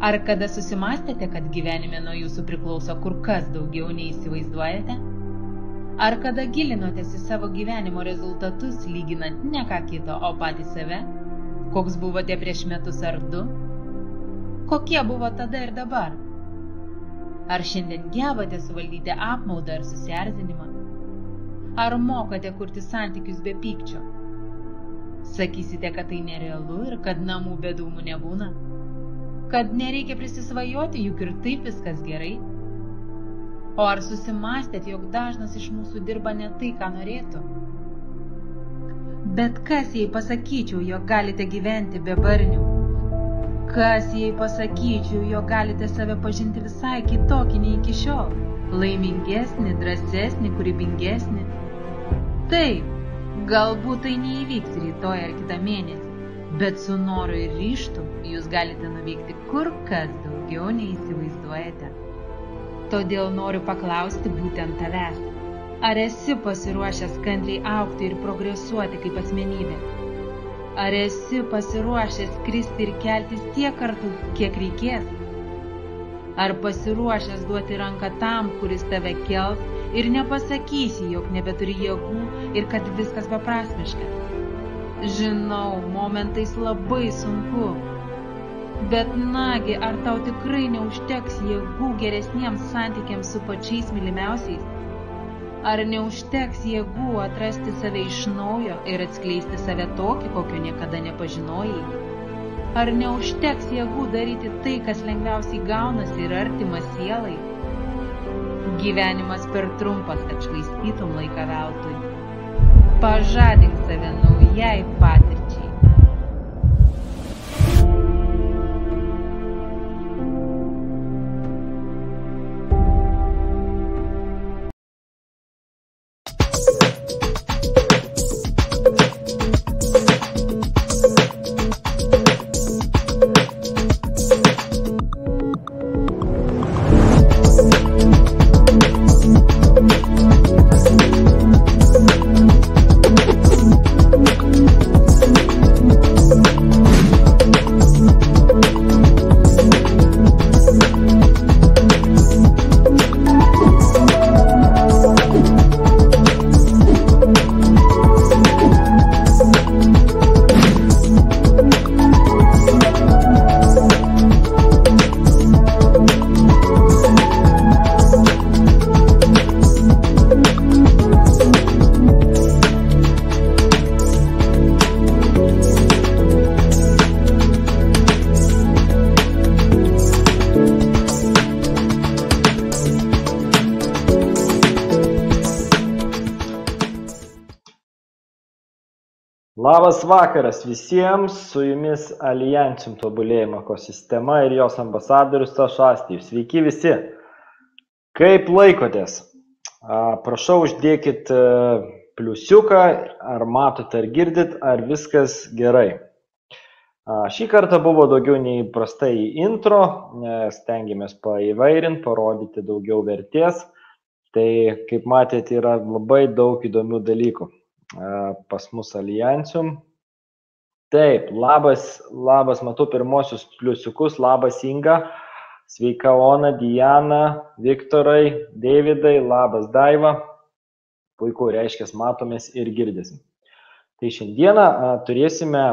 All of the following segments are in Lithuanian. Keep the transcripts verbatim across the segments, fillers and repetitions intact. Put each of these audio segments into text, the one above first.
Ar kada susimastėte, kad gyvenime nuo jūsų priklauso kur kas daugiau nei įsivaizduojate? Ar kada gilinotės į savo gyvenimo rezultatus, lyginant ne ką kito, o patį save? Koks buvote prieš metus ar du? Kokie buvo tada ir dabar? Ar šiandien gebate suvaldyti apmaudą ar susierzinimą? Ar mokate kurti santykius be pykčio? Sakysite, kad tai nerealu ir kad namų be dūmų nebūna? Kad nereikia prisisvajoti, juk ir taip viskas gerai? O ar susimastėt, jog dažnas iš mūsų dirba ne tai, ką norėtų? Bet kas, jei pasakyčiau, jog galite gyventi be barnių? Kas, jei pasakyčiau, jog galite save pažinti visai kitokį nei iki šiol? Laimingesnį, drąsesnį, kūrybingesnį? Taip, galbūt tai neįvyks rytoj ar kitą mėnesį, bet su noru ir ryžtu jūs galite nuveikti kur kas daugiau nei įsivaizduojate. Todėl noriu paklausti būtent tavęs. Ar esi pasiruošęs kantriai augti ir progresuoti kaip asmenybė? Ar esi pasiruošęs kristi ir keltis tiek kartų, kiek reikės? Ar pasiruošęs duoti ranką tam, kuris tave kels ir nepasakysi, jog nebeturi jėgų ir kad viskas beprasmiška? Žinau, momentais labai sunku. Bet nagi, ar tau tikrai neužteks jėgų geresniems santykiams su pačiais mylimiausiais? Ar neužteks jėgų atrasti save iš naujo ir atskleisti save tokį, kokio niekada nepažinojai? Ar neužteks jėgų daryti tai, kas lengviausiai gaunasi ir artima sielai? Gyvenimas per trumpas, kad švaistytum laiką veltui. Pažadink save naujai patirčiai. Labas vakaras visiems, su jumis Alliantium tobulėjimo ekosistema ir jos ambasadorius Astijus. Sveiki visi. Kaip laikotės? Prašau, uždėkit pliusiuką, ar matote, ar girdit, ar viskas gerai. Šį kartą buvo daugiau nei prastai intro, stengiamės paįvairinti, parodyti daugiau vertės. Tai, kaip matėte, yra labai daug įdomių dalykų pas mus Alliantium. Taip, labas, labas, matau pirmosius pliusiukus, labas Inga, sveika Ona, Diana, Viktorai, Davidai, labas Daiva, puiku, reiškia, matomės ir girdėsim. Tai šiandieną turėsime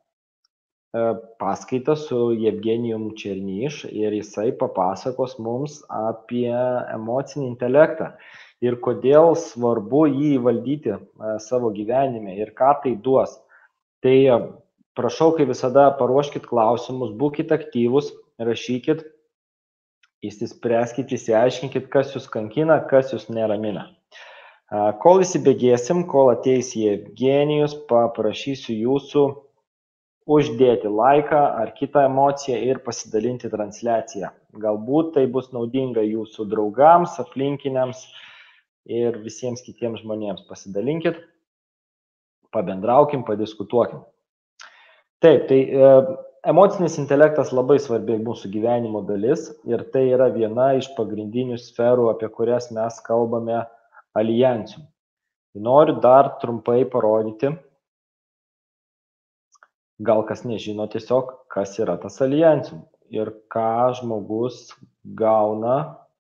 paskaitą su Jevgenijum Černyš ir jisai papasakos mums apie emocinį intelektą ir kodėl svarbu jį įvaldyti savo gyvenime ir ką tai duos. Tai prašau, kaip visada, paruoškit klausimus, būkit aktyvus, rašykit, įsispręskit, įsiaiškinkit, kas jūs kankina, kas jūs neramina. Kol įsibėgėsim, kol ateis Jevgenijus, paprašysiu jūsų uždėti laiką ar kitą emociją ir pasidalinti transliaciją. Galbūt tai bus naudinga jūsų draugams, aplinkiniams ir visiems kitiems žmonėms. Pasidalinkit, pabendraukim, padiskutuokim. Taip, tai e, emocinis intelektas labai svarbi mūsų gyvenimo dalis ir tai yra viena iš pagrindinių sferų, apie kurias mes kalbame Alliantium. Noriu dar trumpai parodyti, gal kas nežino tiesiog, kas yra tas Alliantium. ir ką žmogus gauna.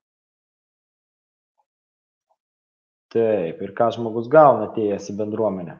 Taip, ir ką žmogus gauna atėjęs į bendruomenę.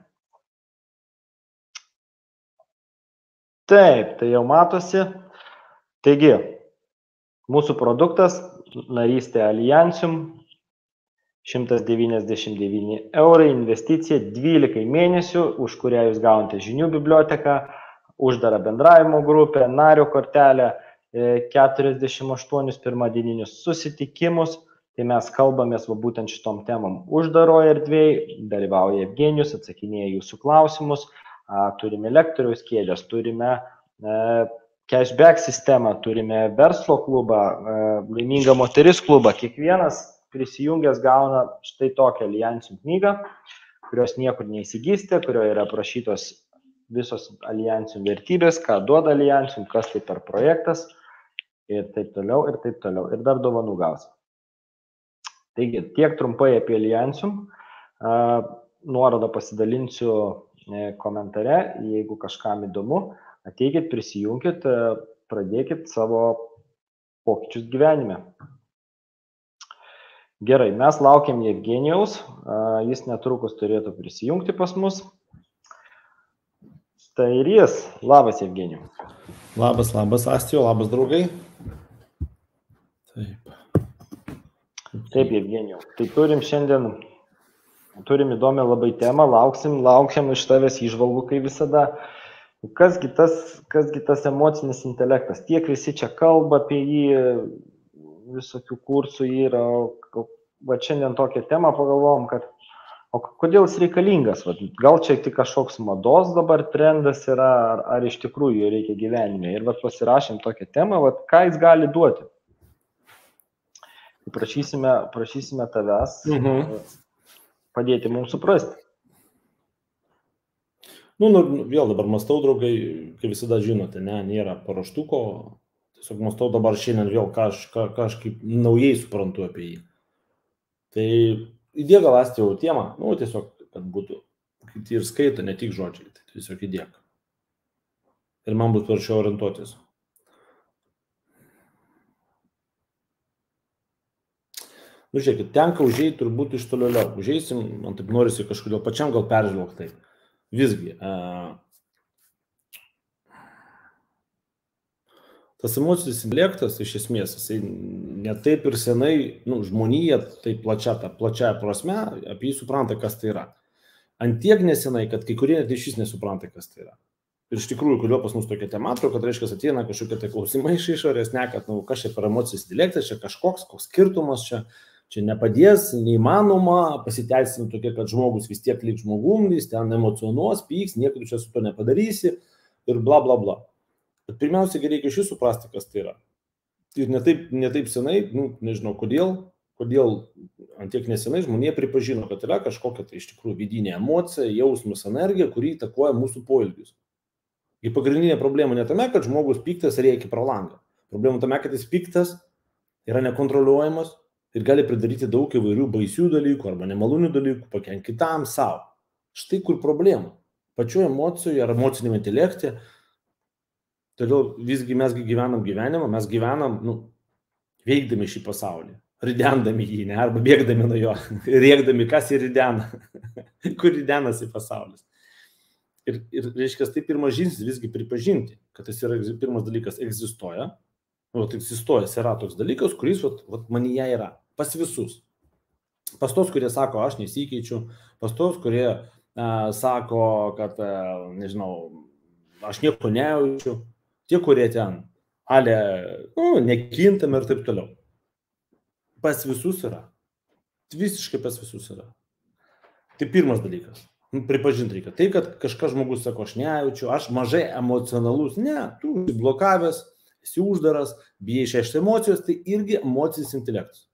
Taip, tai jau matosi. Taigi, mūsų produktas, narystė Alliantium, šimtas devyniasdešimt devyni eurai, investicija dvylika mėnesių, už kurią jūs gaunate žinių biblioteką, uždarą bendravimo grupę, nario kortelę, keturiasdešimt aštuonis pirmadieninius susitikimus. Tai mes kalbamės va būtent šitom temom uždaroje erdvėje, dalyvauja Evgenijus, atsakinėja jūsų klausimus, turime lektoriaus kėdės, turime cashback sistemą, turime verslo klubą, laiminga moteris klubą. Kiekvienas prisijungęs gauna štai tokią Alliantium knygą, kurios niekur neįsigysite, kurioje yra aprašytos visos Alliantium vertybės, ką duoda Alliantium, kas tai per projektas ir taip toliau, ir taip toliau. Ir dar dovanų gausi. Taigi, tiek trumpai apie Alliantium. Nuorodą pasidalinsiu komentare, jeigu kažkam įdomu, ateikit, prisijunkit, pradėkit savo pokyčius gyvenime. Gerai, mes laukiam Evgenijaus, jis netrukus turėtų prisijungti pas mus. Tai ir jis. Labas, Evgenijau. Labas, labas, Astijo, labas, draugai. Taip. Taip, Evgenijau. Tai turim šiandien, turim įdomią labai temą, lauksim, lauksim iš tavęs įžvalgų, kaip visada. Kasgi tas, kasgi tas emocinis intelektas? Tiek visi čia kalba apie jį, visokių kursų yra. Va šiandien tokią temą pagalvojom, kad o kodėl jis reikalingas? Va, gal čia tik kažkoks mados dabar trendas yra, ar, ar iš tikrųjų jo reikia gyvenime. Ir va pasirašėm tokią temą, va, ką jis gali duoti. Prašysime, prašysime tavęs mhm. padėti mums suprasti. Nu, nu, vėl dabar mąstau, draugai, kaip visada žinote, ne, nėra paruoštuko, tiesiog mąstau dabar šiandien vėl kažką, kažkaip naujai suprantu apie jį. Tai įdėk gal Astijo temą, nu, tiesiog, kad būtų, kad ir skaito, ne tik žodžiai, tai tiesiog įdėk. Ir man bus prašiau orientuotis. Nu, žiūrėkit, tenka užėjti turbūt iš toliau. Užeisim, man taip norisi kažkodėl pačiam gal peržvelgti. Visgi, a, tas emocinis intelektas iš esmės, jisai ne taip ir senai, nu, žmonija, tai plačia, ta plačia prasme, apie jį supranta, kas tai yra. Antiek nesenai, kad kai kurie net iš jis nesupranta, kas tai yra. Ir iš tikrųjų, kodėl pas mus tokia tema, kad reiškia, ateina kažkokie tai klausimai iš išorės, ne, kad, nu, kas čia per emocinis intelektas, čia kažkoks, koks skirtumas čia. Čia nepadės, neįmanoma, pasiteisinti tokia, kad žmogus vis tiek lyg žmogum, jis ten emocionuos, pyks, niekur čia su to nepadarysi ir bla bla bla. Bet pirmiausia, reikia iš jų suprasti, kas tai yra. Ir ne taip, ne taip senai, nu, nežinau kodėl, kodėl antiek nesenai žmonė pripažino, kad yra kažkokia tai iš tikrųjų vidinė emocija, jausmas, energija, kuri įtakoja mūsų poelgius. Ir pagrindinė problema ne tame, kad žmogus piktas rėkia pro langą. Problema tame, kad jis piktas, yra nekontroliuojamas, ir gali pridaryti daug įvairių baisių dalykų arba nemalonių dalykų, pakenkti kitam savo. Štai kur problema. Pačioje emocijoje ar emociniam intelekte. Todėl visgi mes gyvenam gyvenimą, mes gyvenam, nu, veikdami šį pasaulį, ridendami jį, ne, arba bėgdami nuo jo, rėkdami, kas jį ridena, kur ridenasi pasaulis. Ir, ir reiškia, tai pirmas žingsnis visgi pripažinti, kad tas yra pirmas dalykas egzistuoja. Nu, tai egzistuoja, yra toks dalykas, kuris vat, vat manyje yra. Pas visus. Pas tos, kurie sako, aš nesikeičiu, pas tos, kurie a, sako, kad, a, nežinau, aš nieko nejaučiu, tie, kurie ten, ale, nu, nekintame ir taip toliau. Pas visus yra. Visiškai pas visus yra. Tai pirmas dalykas. Pripažinti reikia. Tai, kad kažkas žmogus sako, aš nejaučiu, aš mažai emocionalus, ne, tu blokavęs, esi uždaras, bijai išreikšti emocijos, tai irgi emocinis intelektas.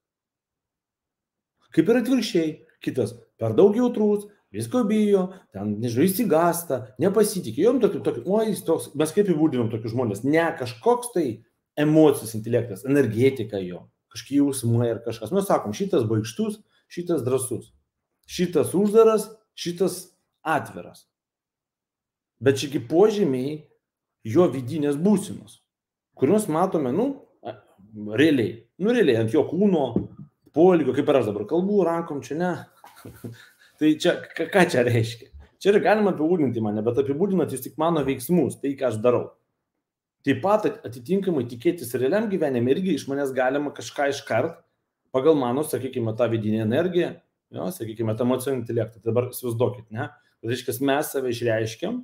Kaip ir atvirkščiai, kitas per daug jautrus, visko bijo, ten, nežinau, įsigasta, nepasitikė, jom tokį, tokį, o jis toks, mes kaip įvūdinom tokius žmonės, ne kažkoks tai emocinis intelektas, energetika jo, kažkokie jausmai ar kažkas. Mes sakom, šitas baikštus, šitas drąsus, šitas uždaras, šitas atviras. Bet šiaip požymiai jo vidinės būsenos. kuriuos matome, nu, realiai, nu, realiai, ant jo kūno, poelgio, kaip ir aš dabar kalbu, rankom čia ne. Tai čia, ką čia reiškia? Čia ir galima apibūdinti mane, bet apibūdinat jūs tik mano veiksmus, tai ką aš darau. Taip pat atitinkamai tikėtis realiam gyvenime irgi iš manęs galima kažką iškart pagal mano, sakykime, tą vidinę energiją, jo, sakykime, tą emocinį intelektą. Tai dabar įsivaizduokit, ne? Tai reiškia, mes save išreiškiam,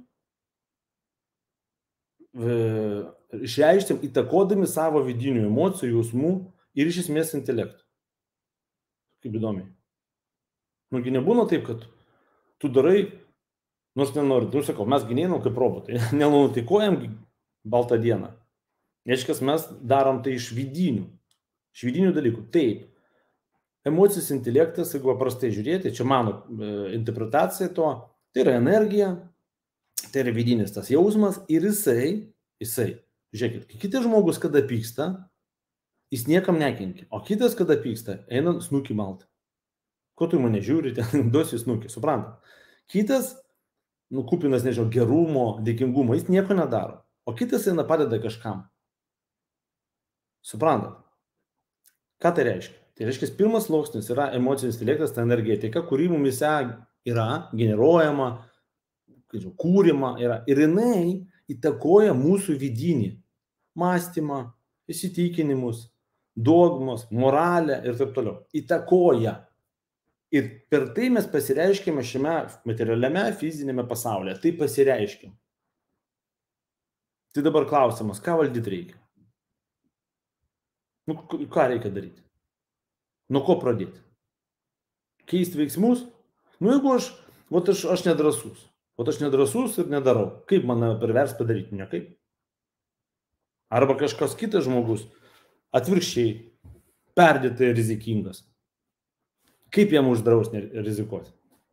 išreiškiam įtakodami savo vidinių emocijų, jausmų ir iš esmės intelektų. Kaip įdomiai. Nugi nebūna taip, kad tu darai, nors nenori, tu sakau, mes gynėjom kaip robotai, nenutikuojam baltą dieną. Reiškia, mes darom tai iš vidinių, iš vidinių dalykų. Taip, emocinis intelektas, jeigu paprastai žiūrėti, čia mano e, interpretacija to, tai yra energija, tai yra vidinis tas jausmas ir jisai, jisai, žiūrėkit, kai kitas žmogus kada pyksta, jis niekam nekenkia, o kitas kada pyksta, eina snukį malti. Ko tu mane žiūri, ten duosi snukį, suprantat. Kitas, nu, kupinas, nežinau, gerumo, dėkingumo, jis nieko nedaro, o kitas eina padeda kažkam. Suprantat. Ką tai reiškia? Tai reiškia, pirmas sluoksnis yra emocinis intelektas, ta energetika, kuri mumise yra generuojama, kūrima yra, ir jinai įtakoja mūsų vidinį mąstymą, įsitikinimus, dogmas, moralę ir taip toliau. Įtakoja. Ir per tai mes pasireiškime šiame materialiame, fizinėme pasaulyje. Tai pasireiškim. Tai dabar klausimas, ką valdyti reikia? Nu, ką reikia daryti? Nuo ko pradėti? Keisti veiksmus? Nu, jeigu aš, vat aš, aš nedrasus. Vat aš nedrasus ir nedarau. Kaip mane pervers padaryti? Nekaip. Arba kažkas kitas žmogus atvirkščiai perdėtai rizikingas. Kaip jam uždrausti rizikuoti?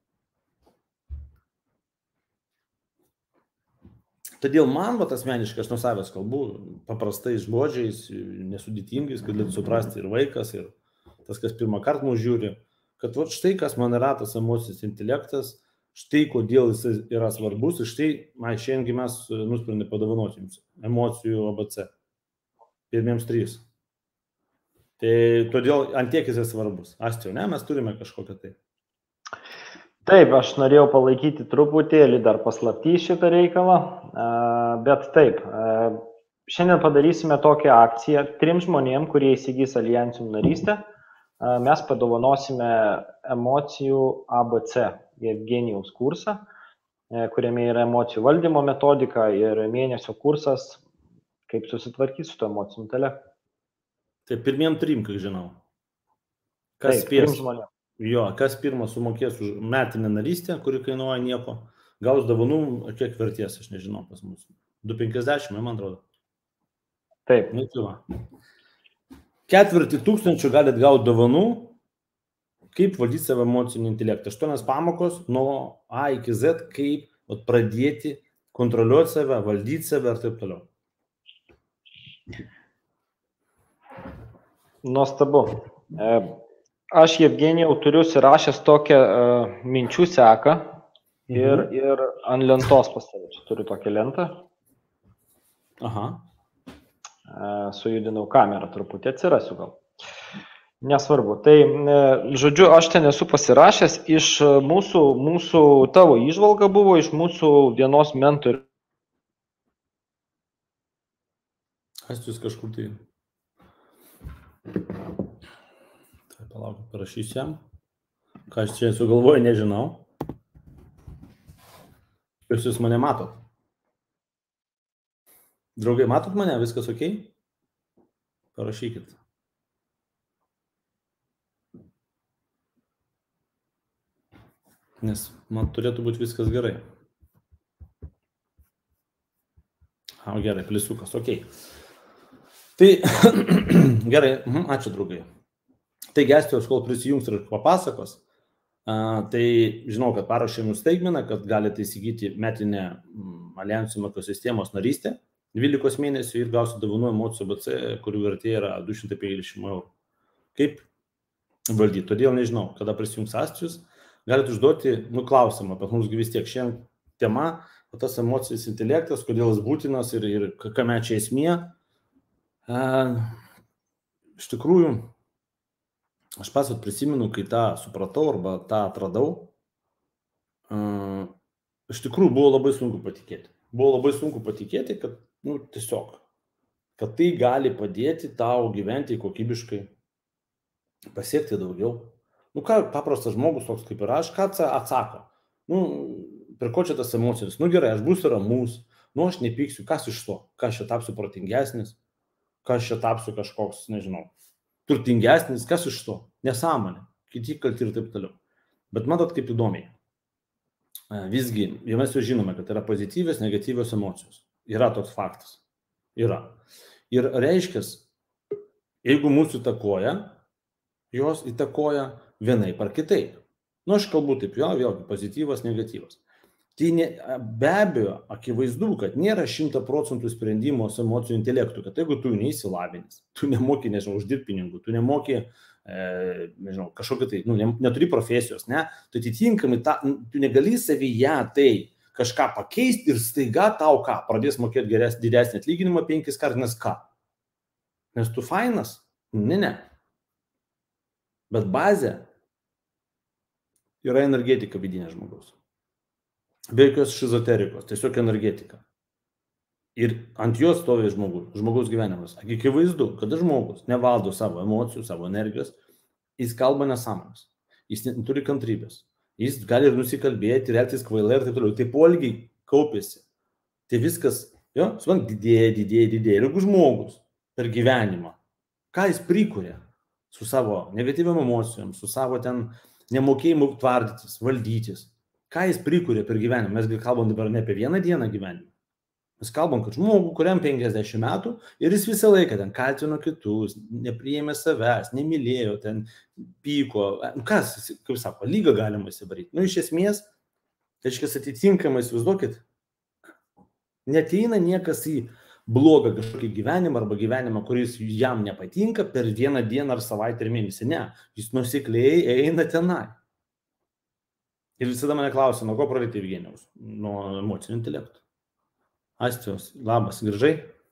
Todėl man, vat asmeniškai, aš nuo savęs kalbu, paprastais žodžiais, nesudėtingais, kad galėtų suprasti ir vaikas, ir tas, kas pirmą kartą mus žiūri, kad vat štai, kas man yra tas emocinis intelektas, štai kodėl jis yra svarbus, ir štai, man šiandien mes nusprendėme padovanoti jums emocijų A B C. Pirmiems trys. Tai todėl ant tiek jis yra svarbus. Astijau, ne, mes turime kažkokią tai. Taip, aš norėjau palaikyti truputėlį dar paslaptį šitą reikalą, bet taip, šiandien padarysime tokią akciją trim žmonėm, kurie įsigys Alliantium narystę. Mes padovanosime emocijų A B C Jevgenijaus kursą, kuriame yra emocijų valdymo metodika ir mėnesio kursas, kaip susitvarkyti su to emociniu intelektu. Tai pirmiem trim, kaip žinau. Kas Taip, spės, trim žmonėm. jo, kas pirmas sumokės už metinę narystę, kuri kainuoja nieko, gaus dovanų, kiek vertės, aš nežinau, pas mus. du penkiasdešimt, man atrodo. Taip. Nu, tai va. Ketvirtį tūkstančių galit gauti dovanų, kaip valdyti savo emocinį intelektą. Aštuonias pamokos nuo A iki Z, kaip vat, pradėti kontroliuoti save, valdyti save ir taip toliau. Nuostabu. Aš, Jevgenijau, turiu įsirašęs tokią uh, minčių seką ir, mhm. ir ant lentos pas save. Turiu tokią lentą. Aha. Uh, sujudinau kamerą truputį, atsirasiu gal. Nesvarbu. Tai, uh, žodžiu, aš ten esu pasirašęs iš mūsų, mūsų tavo įžvalga buvo iš mūsų vienos mentorių. Kas jūs kažkur tai... Tai palauk, parašysiu jam. Ką aš čia sugalvoju, nežinau. Jūs jūs mane matot? Draugai, matot mane? Viskas ok? Parašykit. Nes man turėtų būti viskas gerai. A, gerai, plisukas, ok. Tai gerai, ačiū draugai. Taigi, Astijos, kol prisijungs ir papasakos, tai žinau, kad parašėm jums staigmeną, kad galite įsigyti metinę Alliantium ekosistemos narystę dvylikos mėnesių ir gausite dovanų emocijų A B C, kurių vertė yra du šimtai penkiasdešimt eurų. Kaip valdyti? Todėl nežinau, kada prisijungs Astijus, galite užduoti nu, klausimą, bet mums vis tiek šiandien tema, tas emocinis intelektas, kodėl jis būtinas ir, ir kame čia esmė. Iš tikrųjų, aš pats prisimenu, kai tą supratau arba tą atradau, iš tikrųjų buvo labai sunku patikėti. Buvo labai sunku patikėti, kad, nu, tiesiog, kad tai gali padėti tau gyventi kokybiškai, pasiekti daugiau. Nu, ką paprastas žmogus, toks kaip ir aš, ką atsako? Nu, per ko čia tas emocijas? Nu, gerai, aš būsiu ramus, nu, aš nepyksiu, kas iš to? Ką aš čia tapsiu protingesnis? Ką aš čia tapsiu kažkoks, nežinau, turtingesnis? Kas iš to? Nesąmonė. Kiti kalti ir taip toliau. Bet matot, kaip įdomiai. Visgi, jau mes jau žinome, kad yra pozityvios, negatyvios emocijos. Yra toks faktas. Yra. Ir reiškia, jeigu mūsų įtakoja, jos įtakoja vienaip ar kitaip. Nu, aš kalbu taip, jo, vėlgi, pozityvas, negatyvas. Tai ne, be abejo, akivaizdu, kad nėra šimta procentų sprendimo su emocijų intelektu, kad jeigu tu neįsilavinis, tu nemoki, nežinau, uždirbti pinigų, tu nemoki, e, nežinau, kažkokį tai, nu, neturi profesijos, ne, tu atitinkamai, ta, tu negali savyje tai kažką pakeisti ir staiga tau ką, pradės mokėti geresnį, didesnį atlyginimą penkis kart, nes ką? Nes tu fainas? Ne, ne. Bet bazė yra energetika vidinė žmogaus. Be jokios šizoterikos, tiesiog energetika. Ir ant jos stovi žmogus, žmogaus gyvenimas. Akivaizdu, kada žmogus nevaldo savo emocijų, savo energijos, jis kalba nesąmonės, jis neturi kantrybės, jis gali ir nusikalbėti, ir elgtis kvailai ir taip toliau. Tai poelgiai kaupėsi. Tai viskas, jo, suvan, didėja, didėja, didėja. Ir jeigu žmogus per gyvenimą, ką jis prikuria su savo negatyviam emocijom, su savo ten nemokėjimu tvardytis, valdytis, ką jis prikuria per gyvenimą. Mes kalbam dabar ne apie vieną dieną gyvenimą. Mes kalbam, kad žmogų, kuriam penkiasdešimt metų ir jis visą laiką ten kaltino kitus, nepriėmė savęs, nemylėjo, ten pyko. Kas, kaip sako, lygą galima įsivaryti. Nu, iš esmės, reiškia, atitinkamai, įsivaizduokit, neteina niekas į blogą kažkokį gyvenimą arba gyvenimą, kuris jam nepatinka per vieną dieną ar savaitę ar mėnesį. Ne, jis nusikliai eina tenai. Ir visada mane klausia, nuo ko pradėti, Evgenijaus? Nuo emocinio intelekto. Astijos, labas, grįžai?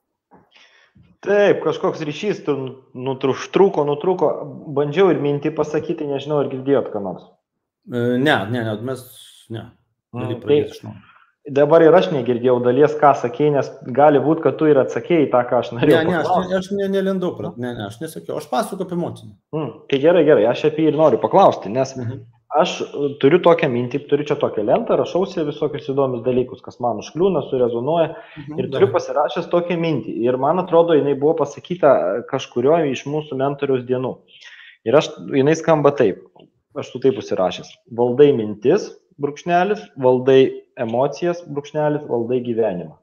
Taip, kažkoks ryšys nutrūko, nutrūko. Bandžiau ir mintį pasakyti, nežinau, ar girdėjot ką nors. Ne, ne, ne, mes, ne. Gali pradėti iš to. Dabar ir aš negirdėjau dalies, ką sakėjai, nes gali būti, kad tu ir atsakėjai tą, ką aš norėjau. Ne, ne, aš, aš ne, nelendau, ne, ne, aš nesakiau, aš pasakoju apie emocinį. Mm, tai gerai, gerai, aš apie jį ir noriu paklausti, nes mhm. aš turiu tokią mintį, turiu čia tokią lentą, rašausi visokius įdomius dalykus, kas man užkliūna, surezonuoja mhm, ir turiu pasirašęs tokią mintį. Ir man atrodo, jinai buvo pasakyta kažkurio iš mūsų mentoriaus dienų. Ir aš, jinai skamba taip, aš tu taip pasirašęs. Valdai mintis, brūkšnelis, valdai emocijas, brūkšnelis, valdai gyvenimą.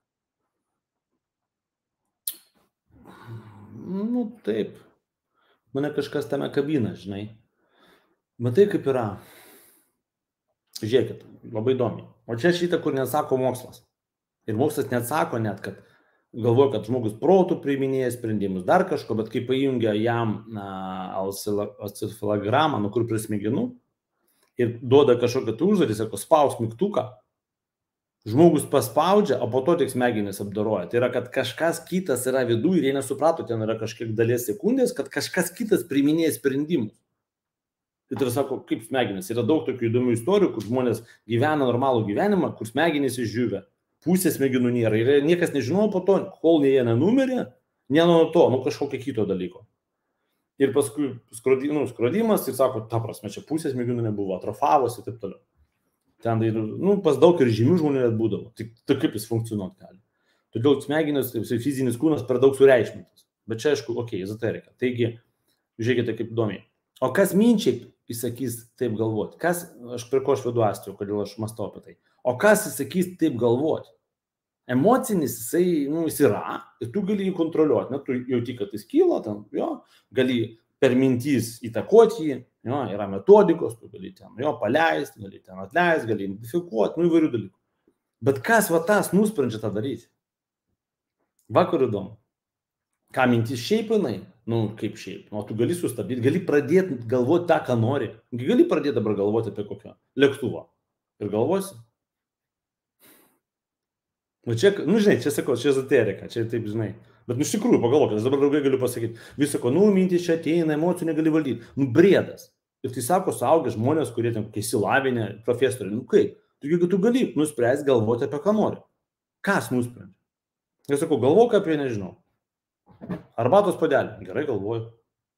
Nu, taip. Mane kažkas tame kabina, žinai. Matai, kaip yra. Žiūrėkit, labai įdomi. O čia šitą, kur nesako mokslas. Ir mokslas neatsako net, kad galvoja, kad žmogus protų priiminėja sprendimus dar kažko, bet kai pajungia jam oscilogramą, nuo kur prie smegenų, ir duoda kažkokią užduotį, sako, spaus mygtuką, žmogus paspaudžia, o po to tik smegenis apdoroja. Tai yra, kad kažkas kitas yra vidų ir jie nesuprato, ten yra kažkiek dalies sekundės, kad kažkas kitas priiminėja sprendimus. Tai tai sako, kaip smegenis. Yra daug tokių įdomių istorijų, kur žmonės gyvena normalų gyvenimą, kur smegenys išdžiūvė, pusė smegenų nėra. Ir niekas nežinojo po to, kol jie nenumirė, ne nuo to, nuo kažkokio kito dalyko. Ir paskui skrodimas, nu, skrodimas ir sako, ta prasme, čia pusės smegenų nebuvo, atrofavosi ir taip toliau. Ten, nu, pas daug ir žymių žmonių net būdavo. Tai, tai kaip jis funkcionuoti gali. Todėl smegenis, fizinis kūnas per daug sureikšmintas. Bet čia, aišku, okei, okay, ezoterika. Taigi, žiūrėkite, kaip įdomiai. O kas minčiai įsakys taip galvoti? Kas, aš prie ko aš vedu Astijų, kodėl aš mąstau apie tai. O kas įsakys taip galvoti? Emocinis, jisai, nu, jis yra, ir tu gali jį kontroliuoti, ne, tu jauti, kad jis kyla, ten, jo, gali per mintys įtakoti jį, jo, yra metodikos, tu gali ten, jo, paleisti, gali ten atleisti, gali identifikuoti, nu, įvairių dalykų. Bet kas va tas nusprendžia tą daryti? Vakar įdomu. Ką mintys šiaip jinai? Nu, kaip šiaip, nu, tu gali sustabdyti, gali pradėti galvoti tą, ką nori. Gali pradėti dabar galvoti apie kokią lėktuvą. Ir galvosi? Nu, čia, nu, žinai, čia sakau, čia ezoterika, čia taip, žinai, Bet nu iš tikrųjų, pagalvokit, aš dabar draugai galiu pasakyti, visako, nu, mintys čia ateina, emocijų negali valdyti. Nu, briedas. Ir tai sako suaugę žmonės, kurie ten įsilavinę, profesoriai, nu kaip, tu, jeigu tu gali nuspręsti galvoti apie ką nori. Kas nusprendžia? Aš sakau, galvok apie, nežinau, arbatos puodelį. Gerai galvoju.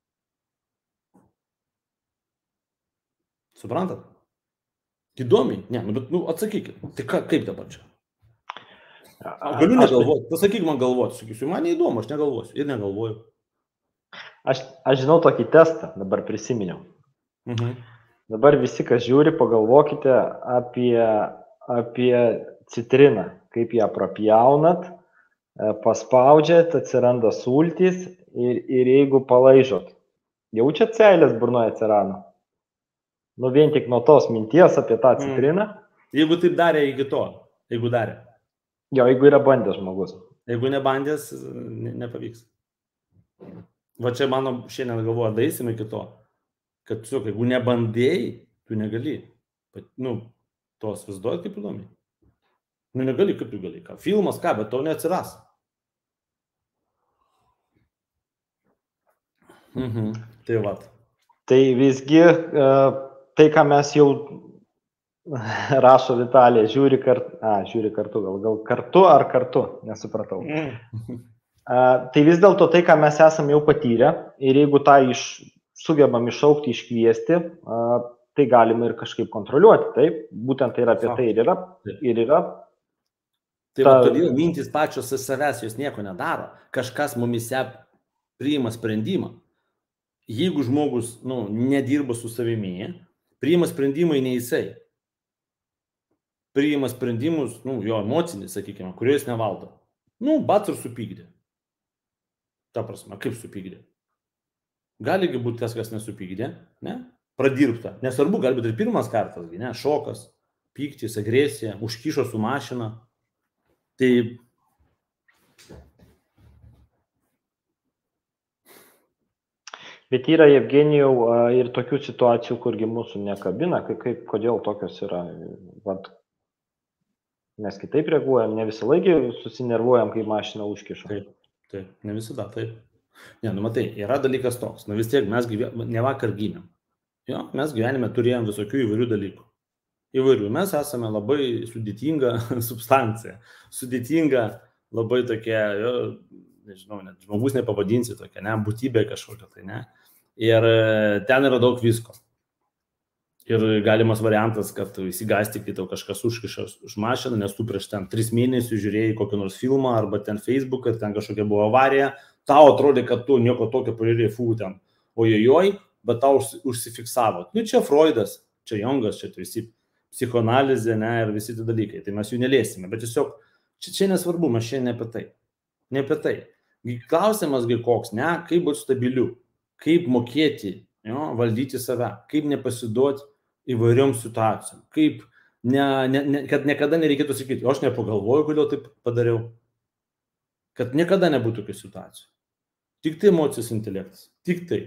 Suprantat? Įdomiai? Ne, nu, bet nu, atsakykit. Tai ka, kaip dabar čia? Galiu negalvoti. Pasakyk man galvoti. Sakysiu, man neįdomu, aš negalvosiu. Ir negalvoju. Aš, aš žinau tokį testą, dabar prisiminiau. Mhm. Dabar visi, kas žiūri, pagalvokite apie, apie citriną. Kaip ją prapjaunat, paspaudžiat, atsiranda sultys ir, ir jeigu palaižot. Jaučiat seilės burnoje atsirado? Nu vien tik nuo tos minties apie tą citriną. Mm. Jeigu taip darė iki to, jeigu darė. Jo, jeigu yra bandęs žmogus. Jeigu nebandęs, ne, nepavyks. Va čia mano šiandien galvoju, daisim iki to, kad tu, jeigu nebandėjai, tu negali. Bet, nu, tos vaizduoji kaip įdomi. Nu negali, kaip tu gali. Ką? Filmas ką, bet to neatsiras. Mhm. Tai va. Tai visgi... Uh, Tai, ką mes jau rašo Vitalija, žiūri kartu, a, žiūri kartu, gal, gal kartu ar kartu, nesupratau. Mm. A, tai vis dėlto tai, ką mes esame jau patyrę ir jeigu tą iš, sugebam iššaukti, iškviesti, a, tai galima ir kažkaip kontroliuoti, taip, būtent tai yra apie tai ir yra. Ir yra tai ta... va, todėl mintis pačios savęs jos nieko nedaro, kažkas mumise priima sprendimą. Jeigu žmogus nu, nedirba su savimi, priima sprendimai ne jisai. Priima sprendimus, nu, jo emocinį, sakykime, kurio jis nevaldo. Nu, bats ir supykdė. Ta prasme, kaip supykdė? Galigi būti tas, kas nesupykdė, ne? Pradirbta. Nesvarbu, gali būti ir pirmas kartas, ne? Šokas, pyktis, agresija, užkišo su mašina. Tai... Bet yra, Jevgenijau, ir tokių situacijų, kurgi mūsų nekabina, kaip, kaip, kodėl tokios yra. Vat, mes kitaip reaguojam, ne visą laikį susinervuojam, kai mašina užkiša. Taip, taip, ne visada, taip. Ne, nu matai, yra dalykas toks, nu vis tiek mes gyve, ne vakar gimėm. Jo, mes gyvenime turėjom visokių įvairių dalykų. Įvairių, mes esame labai sudėtinga substancija, sudėtinga labai tokia, jo, nežinau, net žmogus nepavadinsi tokia, ne, būtybė kažkokia tai, ne. Ir ten yra daug visko. Ir galimas variantas, kad tu įsigąsti, kai tau kažkas užkiša už mašiną, nes tu prieš ten tris mėnesius žiūrėjai kokį nors filmą arba ten Facebook, ir ten kažkokia buvo avarija, tau atrodė, kad tu nieko tokio pažiūrėjai, fū, ten, ojojoj, bet tau užsifiksavo. Nu, čia Freudas, čia Jungas, čia visi psichoanalizė, ne, ir visi tie dalykai, tai mes jų nelėsime, bet tiesiog čia, čia nesvarbu, mes šiandien ne apie tai. Ne apie tai. Klausimas gai koks, ne, kaip būti stabiliu, kaip mokėti, jo, valdyti save, kaip nepasiduoti įvairiom situacijom, kaip, ne, ne, ne, kad niekada nereikėtų sakyti, o aš nepagalvoju, kodėl taip padariau, kad niekada nebūtų tokių situacijų. Tik tai emocijos intelektas, tik tai.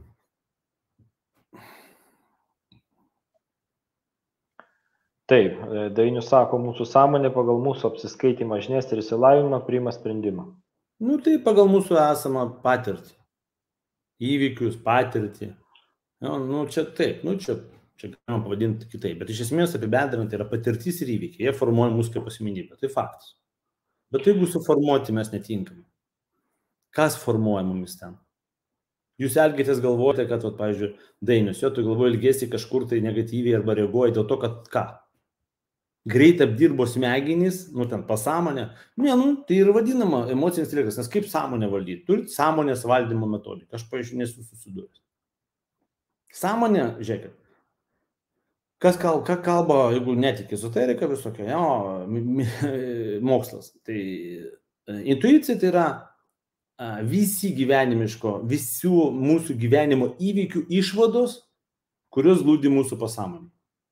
Taip, Dainius sako, mūsų sąmonė pagal mūsų apsiskaitimą žinias ir išsilavinimą priima sprendimą. Nu, tai pagal mūsų esamą patirtį. Įvykius, patirtį. Nu, nu čia taip, nu, čia, čia galima pavadinti kitaip. Bet iš esmės apibendrinant yra patirtis ir įvykiai. Jie formuoja mūsų kaip asmenybę. Tai faktas. Bet jeigu suformuoti mes netinkame. Kas formuoja mumis ten? Jūs elgėtės galvojate, kad, vat, pavyzdžiui, Dainius, jo, tu galvoji ilgėsi kažkur tai negatyviai arba reaguoji dėl to, kad ką? Greit apdirbo smegenys, nu ten pasąmonė, ne, nu, tai ir vadinama emocinis intelektas, nes kaip sąmonę valdyti? Turit sąmonės valdymo metodiką, aš, pavyzdžiui, nesu susidūręs. Sąmonė, žiūrėkit, kas kalba, ką kalba, jeigu netikė ezoterika visokia, jo, mokslas, tai intuicija tai yra visi gyvenimiško, visių mūsų gyvenimo įvykių išvados, kurios glūdi mūsų pasąmonė.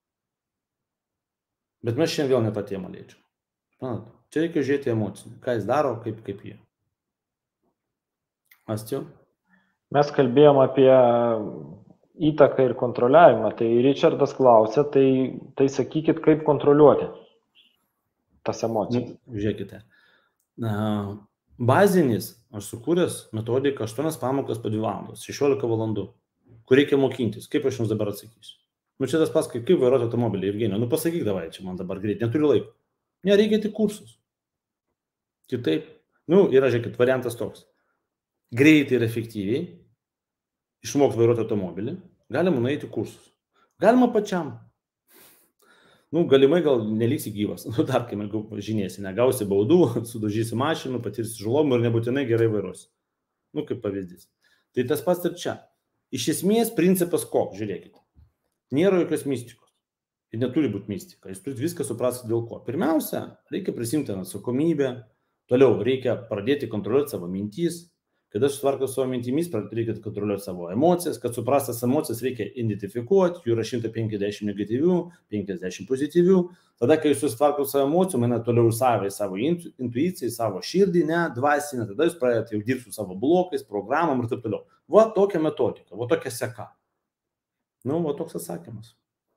Bet mes šiandien vėl ne tą temą liečiam. Čia reikia žiūrėti emocinį. Ką jis daro, kaip, kaip jie. Astijau? Mes kalbėjom apie įtaką ir kontroliavimą. Tai Richardas klausė, tai, tai sakykit, kaip kontroliuoti tas emocijas. Nu, žiūrėkite. Bazinis aš sukūręs metodiką aštuonias pamokas po dvi valandos, šešiolika valandų, kur reikia mokintis. Kaip aš jums dabar atsakysiu? Nu, čia tas pas, kaip, kaip vairuoti automobilį, Evgenijau, nu pasakyk davai, čia man dabar greit, neturiu laiko. Ne, reikia tik kursus. Kitaip, nu, yra, žiūrėkit, variantas toks. Greitai ir efektyviai išmokti vairuoti automobilį, galima nueiti kursus. Galima pačiam. Nu, galimai gal neliksi gyvas. Nu, dar kai žinėsi, negausi baudų, sudažysi mašinų, patirsi žalomų ir nebūtinai gerai vairuosi. Nu, kaip pavyzdys. Tai tas pats ir čia. Iš esmės principas koks, žiūrėkite. Nėra jokios mistikos. Ir neturi būti mistika. Jūs turite viską suprasti dėl ko. Pirmiausia, reikia prisimti atsakomybę. Toliau reikia pradėti kontroliuoti savo mintys. Kada sutvarko savo mintimis, reikia kontroliuoti savo emocijas. Kad suprastas emocijas reikia identifikuoti. Jų yra šimtas penkiasdešimt negatyvių, penkiasdešimt pozityvių. Tada, kai jūs sutvarko savo emocijų, mane toliau savai, savo intuicijai, savo širdį, ne, dvasinę. Tada jūs pradėte jau dirbti su savo blokais, programom ir taip toliau. Va tokia metodika, va tokia seka. Nu, va toks atsakymas.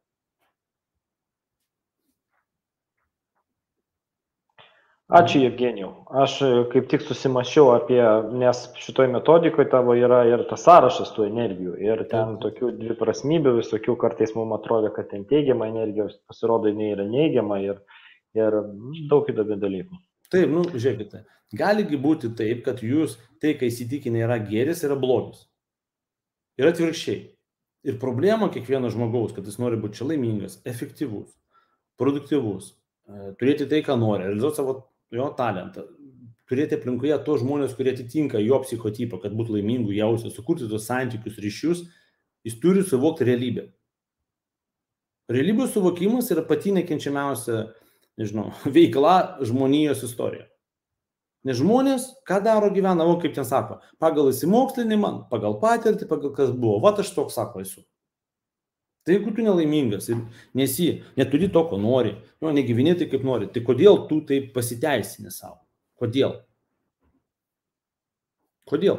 Ačiū, Evgenijau. Aš kaip tik susimašiau apie, nes šitoj metodikoje tavo yra ir tas sąrašas tų energijų. Ir ten tokių dviprasmybių visokių, kartais mums atrodo, kad ten teigiama energija, pasirodo, jinai yra neigiama ir, ir daug įdomių dalykų. Taip, nu, žiūrėkite. Galigi būti taip, kad jūs tai, kai įsitikinę yra gėris, yra blogis. Ir atvirkščiai. Ir problema kiekvieno žmogaus, kad jis nori būti čia laimingas, efektyvus, produktyvus, turėti tai, ką nori, realizuoti savo jo talentą, turėti aplinkoje tos žmonės, kurie atitinka jo psichotipą, kad būtų laimingų, jausia, sukurti tos santykius, ryšius, jis turi suvokti realybę. Realybės suvokimas yra pati nekenčiamiausia, nežinau, veikla žmonijos istorijoje. Nes žmonės, ką daro, gyvena, o kaip ten sako, pagal įsimokslinimą, pagal patirtį, pagal kas buvo, va aš toks sako esu. Tai jeigu tu nelaimingas ir nesi, neturi to, ko nori, jo, negyveni tai kaip nori, tai kodėl tu taip pasiteisini savo? Kodėl? Kodėl?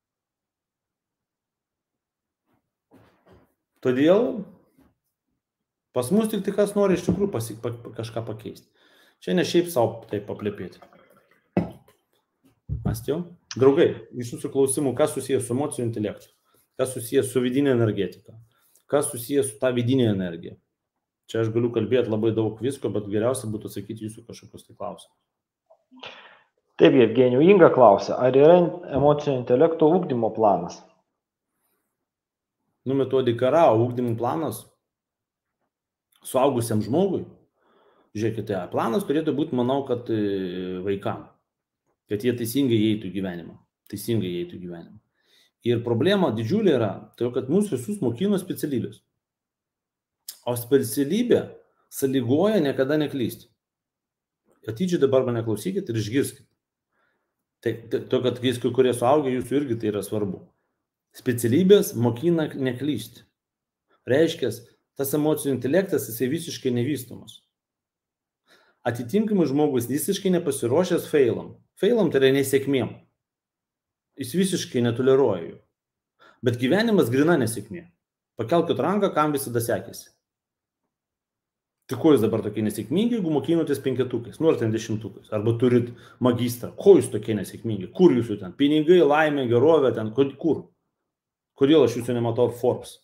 Todėl pas mus tik tai kas nori iš tikrųjų pasi, pa, kažką pakeisti. Čia ne šiaip savo taip paplėpėti. Mąstėjau? Draugai, iš jūsų klausimų, kas susijęs su emocijų intelektu, kas susijęs su vidinė energetika, kas susijęs su tą vidinė energija. Čia aš galiu kalbėti labai daug visko, bet geriausia būtų atsakyti jūsų kažkokius tai klausimus. Taip, Evgenijau, Inga klausia, ar yra emocinio intelekto ugdymo planas? Nu, metodika yra, o ugdymo planas suaugusiam žmogui, žiūrėkite, planas turėtų būti, manau, kad vaikam, kad jie teisingai įeitų į gyvenimą, teisingai įeitų į gyvenimą. Ir problema didžiulė yra, tai kad mūsų visus mokino specialybės. O specialybė sąlygoja niekada neklysti. Atidžiai dabar mane klausykit ir išgirskit. Tai to, kad kai kurie suaugę, jūsų irgi tai yra svarbu. Specialybės mokina neklysti. Reiškia, tas emocijų intelektas, jisai visiškai nevystomas. Atitinkamai žmogus visiškai nepasiruošęs failam. Failam tai yra nesėkmėm. Jis visiškai netoleruoja jų. Bet gyvenimas grina nesėkmė. Pakelkit ranką, kam visada sekėsi. Tai ko jūs dabar tokie nesėkmingi, jeigu mokinotės penketukais, nu ar ten dešimtukais, arba turit magistrą. Ko jūs tokie nesėkmingi? Kur jūsų ten? Pinigai, laimė, gerovė, ten kur? Kodėl aš jūsų nematau Forbes?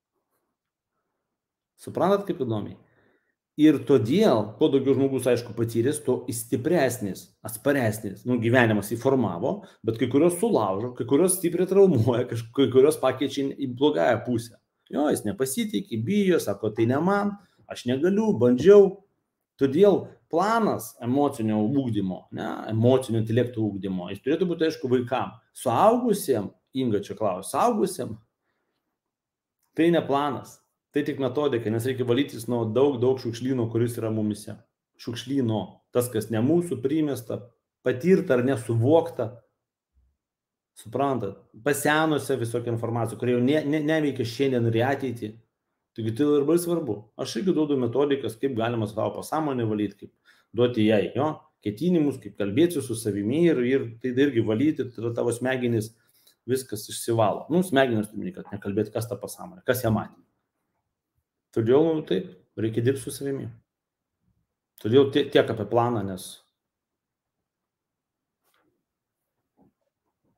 Suprantat, kaip įdomiai? Ir todėl, kuo daugiau žmogus, aišku, patyręs, to stipresnis, atsparesnis, nu, gyvenimas įformavo, bet kai kurios sulaužo, kai kurios stipriai traumuoja, kai kurios pakeičia į blogąją pusę. Jo, jis nepasitikė, bijo, sako, tai ne man, aš negaliu, bandžiau. Todėl planas emocinio ugdymo, ne, emocinio intelekto ugdymo, jis turėtų būti, aišku, vaikam. Suaugusiem, Inga čia klausia, suaugusiem, tai ne planas. Tai tik metodika, nes reikia valytis nuo daug, daug šiukšlyno, kuris yra mumise. Šiukšlyno, tas, kas ne mūsų primesta, patirta ar nesuvokta, suprantat, pasenusią visokią informaciją, kurie jau ne, ne, neveikia šiandien ir ateitį. Taigi tai labai svarbu. Aš irgi duodu metodikas, kaip galima savo pasąmonę valyti, kaip duoti jai, jo, ketinimus, kaip kalbėti su savimi ir, ir tai irgi valyti, tada tavo smegenys viskas išsivalo. Nu, smegenys turi, kad nekalbėti, kas ta pasąmonė, kas ją matė. Todėl, nu, taip, reikia dirbti su savimi. Todėl tiek apie planą, nes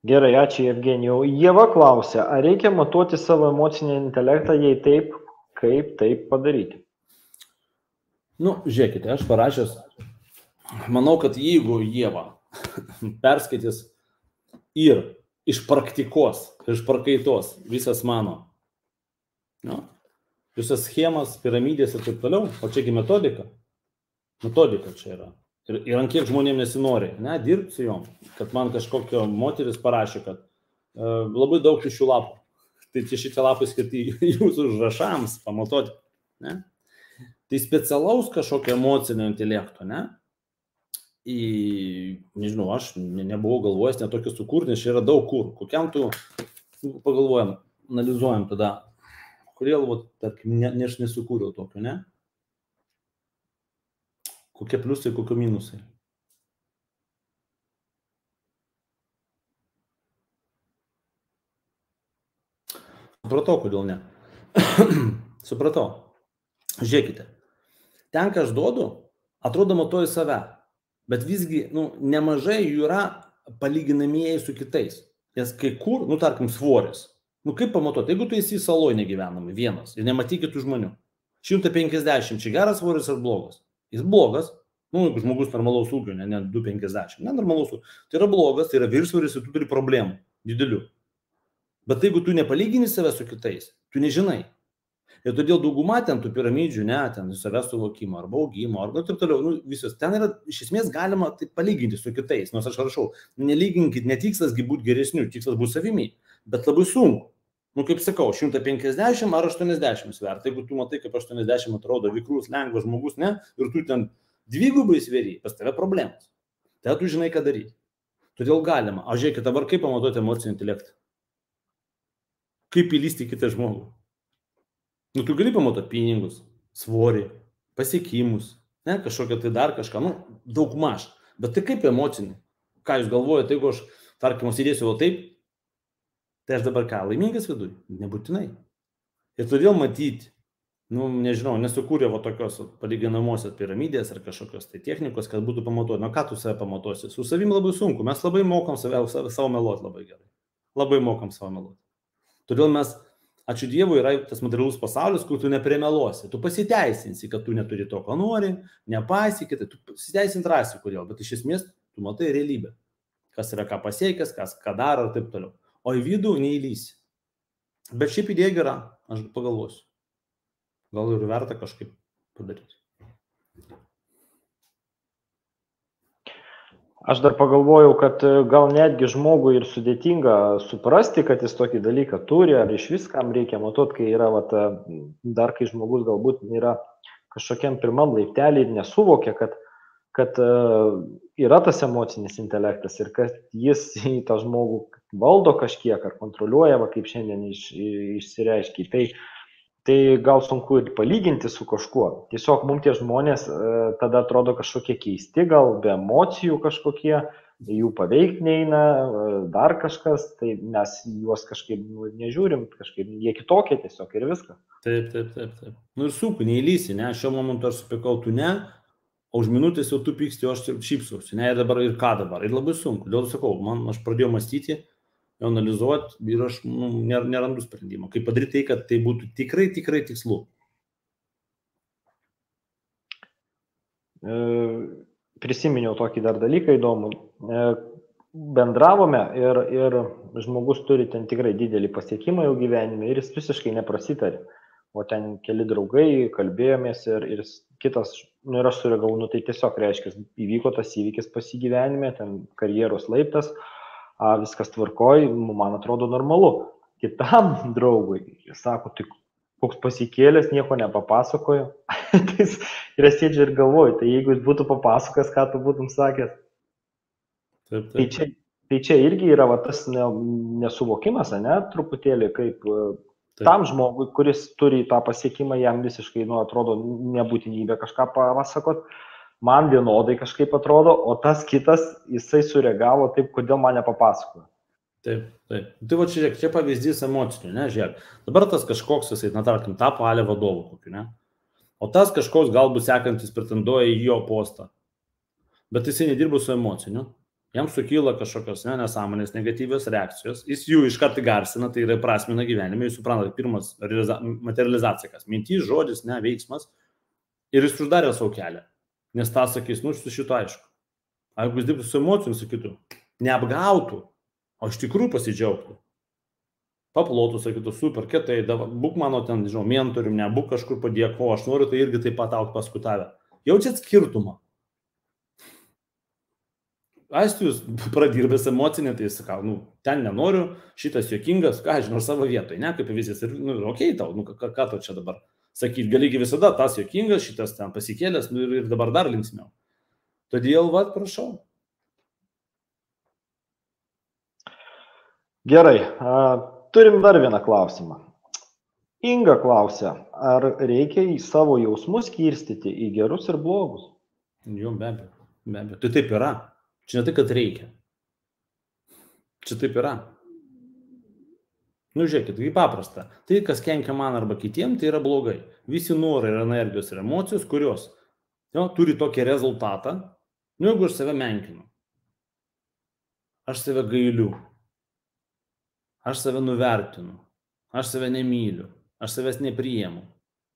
Gerai, ačiū Evgenijau. Ieva klausia, ar reikia matuoti savo emocinį intelektą, jei taip, kaip taip padaryti? Nu, žiūrėkite, aš parašęs, manau, kad jeigu Ieva perskaitys ir iš praktikos, iš prakaitos visas mano, nu, visas schemas, piramidės ir taip toliau, o čiagi metodika, metodika čia yra. Ir, ir ant kiek žmonėms nesinori, ne, dirbti su jom, kad man kažkokio moteris parašė, kad e, labai daug tuščių lapų. Tai čia šitie lapai skirti jūsų užrašams pamatuoti, ne. Tai specialaus kažkokio emocinio intelekto, ne. Į, nežinau, aš ne, nebuvau galvojęs netokį sukurti, nes čia yra daug kur. Kokiam tu, pagalvojam, analizuojam tada, kodėl, vat, tarkim, ne, ne aš nesukūriau tokio, ne. Kokie pliusai, kokie minusai. Supratau, kodėl ne. Supratau. Žiūrėkite. Ten, ką aš duodu, atrodo matuoju save. Bet visgi, nu, nemažai jų yra palyginamieji su kitais. Nes kai kur, nu, tarkim, svoris. Nu, kaip pamatuoti? Jeigu tu esi saloj negyvenami, vienas, ir nematai kitų žmonių. šimtas penkiasdešimt, čia geras svoris ar blogas? Jis blogas, nu, jeigu žmogus normalaus ūgio, ne, ne du penkiasdešimt, ne normalaus ūgio, tai yra blogas, tai yra viršsvoris ir tu turi problemų, didelių. Bet jeigu tu nepalygini save su kitais, tu nežinai. Ir todėl dauguma ten tų piramidžių, ne, ten savęs suvokimo, arba augimo, arba taip toliau, nu, visos, ten yra, iš esmės galima tai palyginti su kitais, nors aš rašau, nelyginkit, netikslasgi būti geresniu, tikslas bus savimi, bet labai sunku. Nu, kaip sakau, šimtas penkiasdešimt ar aštuoniasdešimt svert. Jeigu tu matai, kaip aštuoniasdešimt atrodo vikrus, lengvas žmogus, ne, ir tu ten dvigubai sveri, pas tave problemos. Tai tu žinai, ką daryti. Todėl galima. O žiūrėkit, dabar kaip pamatuoti emocinį intelektą? Kaip įlysti kitą žmogų? Nu, tu gali pamatuoti pinigus, svorį, pasiekimus, ne, kažkokią tai dar kažką, nu, daug maž. Bet tai kaip emocinį? Ką jūs galvojate, jeigu aš, tarkim, sėdėsiu o taip, tai aš dabar ką, laimingas viduj? Nebūtinai. Ir todėl matyti, nu, nežinau, nesukūrė va tokios palyginamosios piramidės ar kažkokios tai technikos, kad būtų pamatuoti. Nu, ką tu save pamatuosi? Su savim labai sunku. Mes labai mokam save, save, savo meluoti labai gerai. Labai mokam savo meluoti. Todėl mes, ačiū Dievui, yra tas materialus pasaulis, kur tu neprimeluosi. Tu pasiteisinsi, kad tu neturi to, ko nori, nepasiki, tai tu pasiteisinti rasi, kodėl. Bet iš esmės tu matai realybę. Kas yra ką pasiekęs, kas ką daro ir taip toliau. O į vidų neįlysi. Bet šiaip idėja gera, aš pagalvosiu. Gal ir verta kažkaip padaryti. Aš dar pagalvojau, kad gal netgi žmogui ir sudėtinga suprasti, kad jis tokį dalyką turi, ar iš viskam reikia matuoti, kai yra, vat, dar kai žmogus galbūt yra kažkokiam pirmam laiptelį ir nesuvokia, kad kad yra tas emocinis intelektas ir kad jis į tą žmogų valdo kažkiek ar kontroliuoja, va, kaip šiandien iš, išsireiškia. Tai, tai gal sunku ir palyginti su kažkuo. Tiesiog mums tie žmonės tada atrodo kažkokie keisti, gal be emocijų kažkokie, jų paveikti neina, dar kažkas, tai mes juos kažkaip nu, nežiūrim, kažkaip jie kitokie tiesiog ir viskas. Taip, taip, taip, taip. Nu ir sunku, neįlysi, ne, šiuo momentu aš supikau, tu ne, o už minutės jau tu pyksti, o aš šypsausi, ne, ir dabar ir ką dabar, ir labai sunku. Dėl to sakau, man, aš pradėjau mąstyti, analizuoti ir aš nu, nerandu sprendimo. Kaip padaryti tai, kad tai būtų tikrai, tikrai tikslu. E, prisiminiau tokį dar dalyką įdomų. E, bendravome ir, ir žmogus turi ten tikrai didelį pasiekimą jau gyvenime ir jis visiškai neprasitarė. O ten keli draugai, kalbėjomės ir, ir kitas, nu ir aš sureagavau, nu tai tiesiog reiškia, įvyko tas įvykis pasigyvenime, ten karjeros laiptas, a, viskas tvarkoj, man atrodo normalu. Kitam draugui, jis sako, tai koks pasikėlęs, nieko nepapasakojo. Ir aš sėdžiu ir galvoju, tai jeigu jis būtų papasakęs, ką tu būtum sakęs. Taip, taip. Tai, čia, tai čia irgi yra va, tas ne, nesuvokimas, ne, truputėlį kaip... Taip. Tam žmogui, kuris turi tą pasiekimą, jam visiškai, nu, atrodo, nebūtinybė kažką papasakot, man vienodai kažkaip atrodo, o tas kitas, jisai sureagavo taip, kodėl man nepapasakojo. Taip, taip. Tai va čia, čia pavyzdys emocinių, ne, žiūrėk. Dabar tas kažkoks, jisai, na, tarkim, tapo Ale vadovu kokiu, ne. O tas kažkoks galbūt sekantis pretenduoja į jo postą. Bet jisai nedirbo su emociniu. jam sukyla kažkokios ne, nesąmonės, negatyvios reakcijos, jis jų iš karto garsina, tai yra prasmina gyvenime, jūs suprantate, pirmas materializacija, kas mintys, žodis, ne, veiksmas, ir jis uždarė savo kelią, nes tą sakys, nu, su šito aišku. A jeigu jis dirbtų su emocijom, sakytų, neapgautų, o iš tikrųjų pasidžiaugtų, paplotų, sakytų, super, kietai, būk mano ten, žinau, mentorium, ne, būk kažkur padėko, aš noriu, tai irgi taip pat auk paskui tave. Jaučiat skirtumą. Aišku, jūs pradirbęs emocinį, tai sakau, nu, ten nenoriu, šitas juokingas, ką žinau, savo vietoj, ne, kaip pavyzdys, ir, nu, okei okay, tau, nu, ką, ką tau čia dabar sakyti, galigi visada tas juokingas, šitas ten pasikėlęs, nu, ir, ir dabar dar linksmiau. Todėl, vat, prašau. Gerai, a, turim dar vieną klausimą. Inga klausia, ar reikia į savo jausmus skirstyti į gerus ir blogus? Jo, be abejo, be abejo. Tai taip yra. Čia ne tai, kad reikia. Čia taip yra. Nu, žiūrėkit, tai paprasta. Tai, kas kenkia man arba kitiem, tai yra blogai. Visi norai ir energijos ir emocijos, kurios jo, turi tokį rezultatą, nu, jeigu aš save menkinu. Aš save gailiu. Aš save nuvertinu. Aš save nemyliu. Aš savęs nepriimu.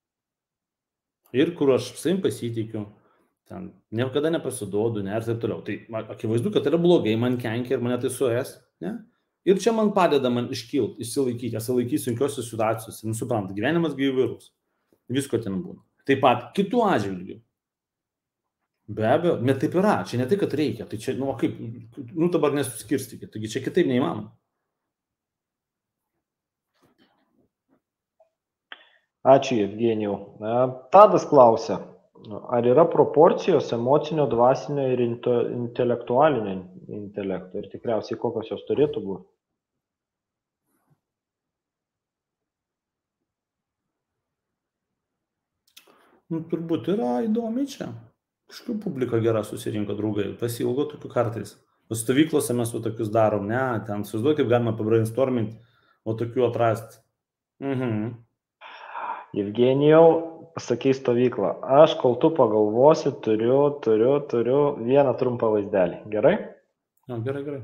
Ir kur aš savim pasitikiu, ten niekada nepasiduodu, ne, ir taip toliau. Tai akivaizdu, kad tai yra blogai, man kenkia ir mane tai suės, ne? Ir čia man padeda man iškilti, išsilaikyti, aš laikysiu sunkiosios situacijos, ir suprantu, gyvenimas gi įvairus, visko ten būna. Taip pat kitų atžvilgių. Be abejo, net taip yra, čia ne tai, kad reikia, tai čia, nu, kaip, nu, dabar nesuskirstykit, taigi čia kitaip neįmanoma. Ačiū, Evgenijau. Tadas klausia, ar yra proporcijos emocinio, dvasinio ir intelektualinio intelekto ir tikriausiai kokios jos turėtų būti? Nu, turbūt yra įdomi čia. Kažkaip publika gera susirinko, draugai, pasilgo tokių kartais. O stovyklose mes o tokius darom, ne, ten susiduoju, kaip galima pabrainstorminti, o tokių atrasti. Mhm. Evgenijau, pasakai stovyklą. Aš, kol tu pagalvosi, turiu, turiu, turiu vieną trumpą vaizdelį. Gerai? Ja, gerai, gerai.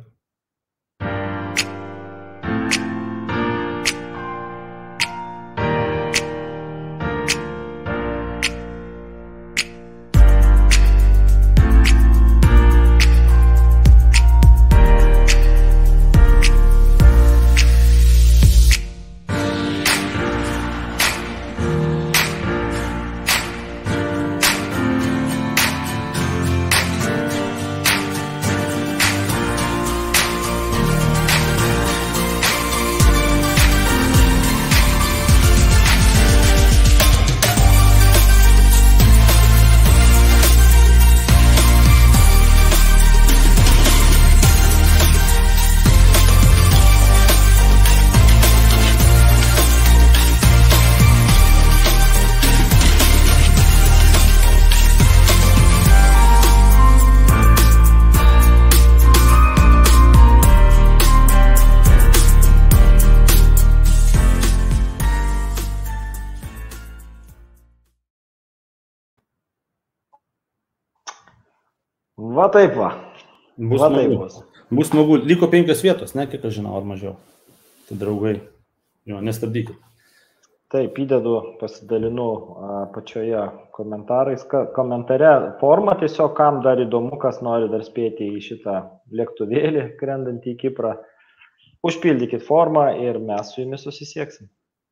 Va taip va. Bus va taip smagu. bus. Bus smagu. Liko penkios vietos, ne, kiek aš žinau, ar mažiau. Tai draugai, jo, nestabdykit. Taip, įdedu, pasidalinu a, pačioje komentarais. Ka, komentare forma tiesiog, kam dar įdomu, kas nori dar spėti į šitą lėktuvėlį, krendantį į Kiprą. Užpildykit formą ir mes su jumis susisieksim.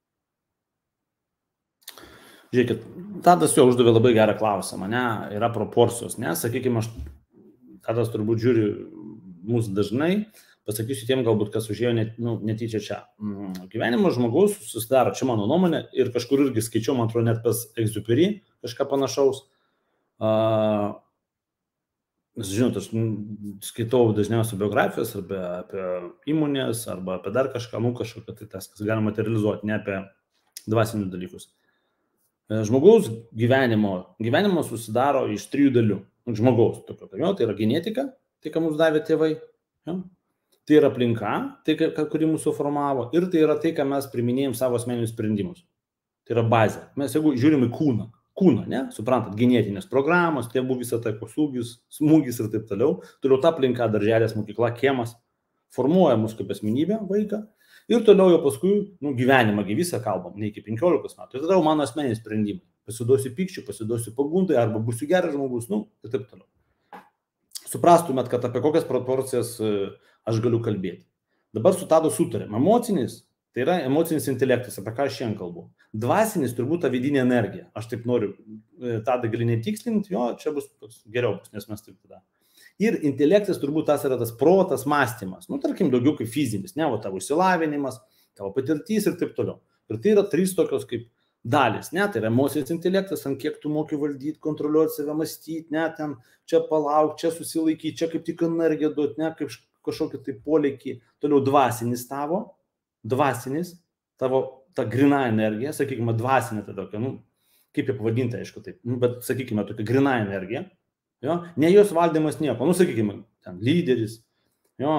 Žiūrėkit, Tadas jau uždavė labai gerą klausimą, ne, yra proporcijos, ne, sakykime, aš, Tadas turbūt žiūri mūsų dažnai, pasakysiu tiem galbūt, kas užėjo net, nu, netyčia čia. Gyvenimo žmogaus susidaro, čia mano nuomonė, ir kažkur irgi skaičiau, man atrodo, net pas Egziuperi kažką panašaus. Uh, žinot, aš skaitau dažniausiai biografijas arba apie įmonės, arba apie dar kažką, nu kažkokią tai tas, kas galima materializuoti, ne apie dvasinius dalykus. Žmogaus gyvenimo, gyvenimo susidaro iš trijų dalių. Žmogaus, tokio, jo, tai yra genetika, tai ką mums davė tėvai, jo. Tai yra aplinka, tai, kuri mūsų formavo, ir tai yra tai, ką mes priminėjom savo asmeninius sprendimus. Tai yra bazė. Mes jeigu žiūrim į kūną, kūną, ne? Suprantat, genetinės programos, tėvų visą tai kosūgis, smūgis ir taip toliau. Toliau ta aplinka, darželės, mokykla, kiemas formuoja mūsų kaip asmenybę vaiką. Ir toliau jau paskui, nu, gyvenimą visą kalbam, ne iki penkiolikos metų. Ir tada jau mano asmeninis sprendimai. Pasiduosiu pykčiu, pasiduosiu pagundai, arba būsiu geras žmogus, nu, ir taip toliau. Suprastumėt, kad apie kokias proporcijas aš galiu kalbėti. Dabar su Tadu sutarėm. Emocinis, tai yra emocinis intelektas, apie ką aš šiandien kalbu. Dvasinis turbūt ta vidinė energija. Aš taip noriu Tadą gali netikslinti, jo, čia bus geriau, nes mes taip tada. Ir intelektas turbūt tas yra tas protas, mąstymas. Nu, tarkim, daugiau kaip fizinis, ne, o tavo išsilavinimas, tavo patirtys ir taip toliau. Ir tai yra trys tokios kaip dalis, ne, tai yra emocinis intelektas, ant kiek tu moki valdyti, kontroliuoti save, mąstyti, ne, ten čia palauk, čia susilaikyti, čia kaip tik energiją duoti, ne, kaip kažkokį tai polėkį. Toliau dvasinis tavo, dvasinis, tavo ta grina energija, sakykime, dvasinė ta tokia, nu, kaip jie pavadinti, aišku, taip, nu, bet sakykime, tokia grina energija, jo, ne jos valdymas nieko, nu, sakykime, ten lyderis, jo,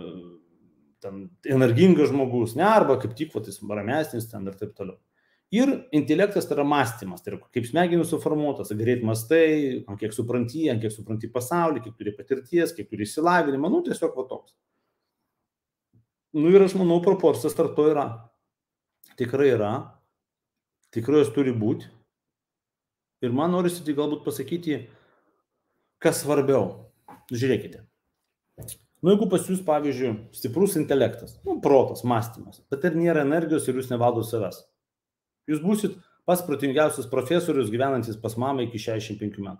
ten energingas žmogus, ne, arba kaip tik, vat, jis ramesnis ten ir taip toliau. Ir intelektas tai yra mąstymas, tai yra kaip smegenys suformuotas, greit mąstai, ant kiek supranti, ant kiek supranti pasaulį, kiek turi patirties, kiek turi išsilavinimą, nu, tiesiog va toks. Nu, ir aš manau, proporcijas tarp to yra. Tikrai yra, tikrai jos turi būti. Ir man norisi tai galbūt pasakyti, kas svarbiau. Žiūrėkite. Nu, jeigu pas jūs, pavyzdžiui, stiprus intelektas, nu, protas, mąstymas, bet ir nėra energijos ir jūs nevaldo savęs. Jūs būsit pats protingiausias profesorius gyvenantis pas mamą iki šešiasdešimt penkių metų.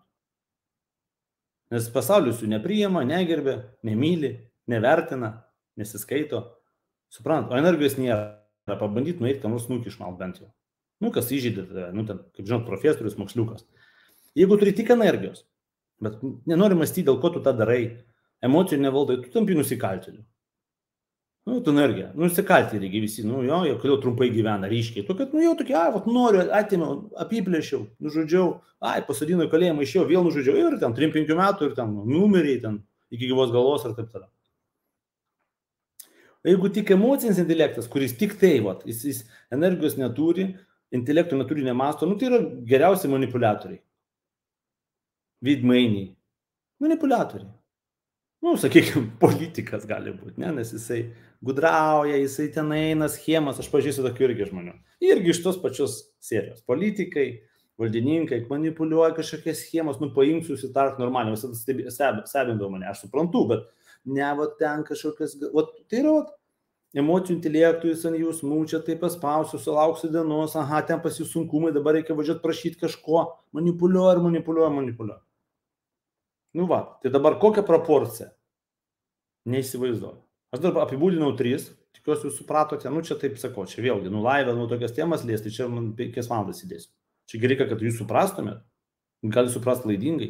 Nes pasaulis jų nepriima, negerbė, nemyli, nevertina, nesiskaito. Suprant, o energijos nėra. Pabandyti nueiti, kam nors snukį išmalt bent jau. Nu, kas įžydė, nu, ten, kaip žinot, profesorius, moksliukas. Jeigu turi tik energijos, bet nenori mąstyti, dėl ko tu tą darai, emocijų nevaldai, tu tampi nusikaltėliu. Nu, tu energija, nusikaltė reikia visi, nu, jo, jo, kodėl trumpai gyvena, ryškiai. Tu, kad, nu, jau tokia, ai, vat, noriu, atėmiau, apiplėšiau, nužudžiau, ai, pasodino į kalėjimą, išėjau, vėl nužudžiau, ir ten trim penkių metų, ir ten numeriai, ten, iki gyvos galvos, ir taip toliau. Jeigu tik emocinis intelektas, kuris tik tai, vat, jis, jis energijos neturi, intelektų neturi, nemasto, nu, tai yra geriausi manipuliatoriai. Vidmainiai. Manipuliatoriai. Nu, sakykime, politikas gali būti, ne, nes jisai gudrauja, jisai ten eina schemas, aš pažįstu tokių irgi žmonių. Irgi iš tos pačios serijos. Politikai, valdininkai, manipuliuoja kažkokias schemas, nu, paimsiu susitart normaliai, visada stebindavo mane, aš suprantu, bet ne, va, ten kažkokias, va, tai yra, va, emocijų intelektų, jis ant jūs mūčia, tai paspausiu, sulauksiu dienos, aha, ten pas jūs sunkumai, dabar reikia važiuoti prašyti kažko, manipuliuoja, manipuliuoja, manipuliuoja. Nu va, tai dabar kokią proporciją? Neįsivaizduoju. Aš dabar apibūdinau tris, tikiuosi jūs supratote, nu čia taip sakau, čia vėlgi, nu laivę, nu tokias temas liesti, čia man penkias valandas įdėsiu. Čia reikia, kad jūs suprastumėt, gali suprast klaidingai.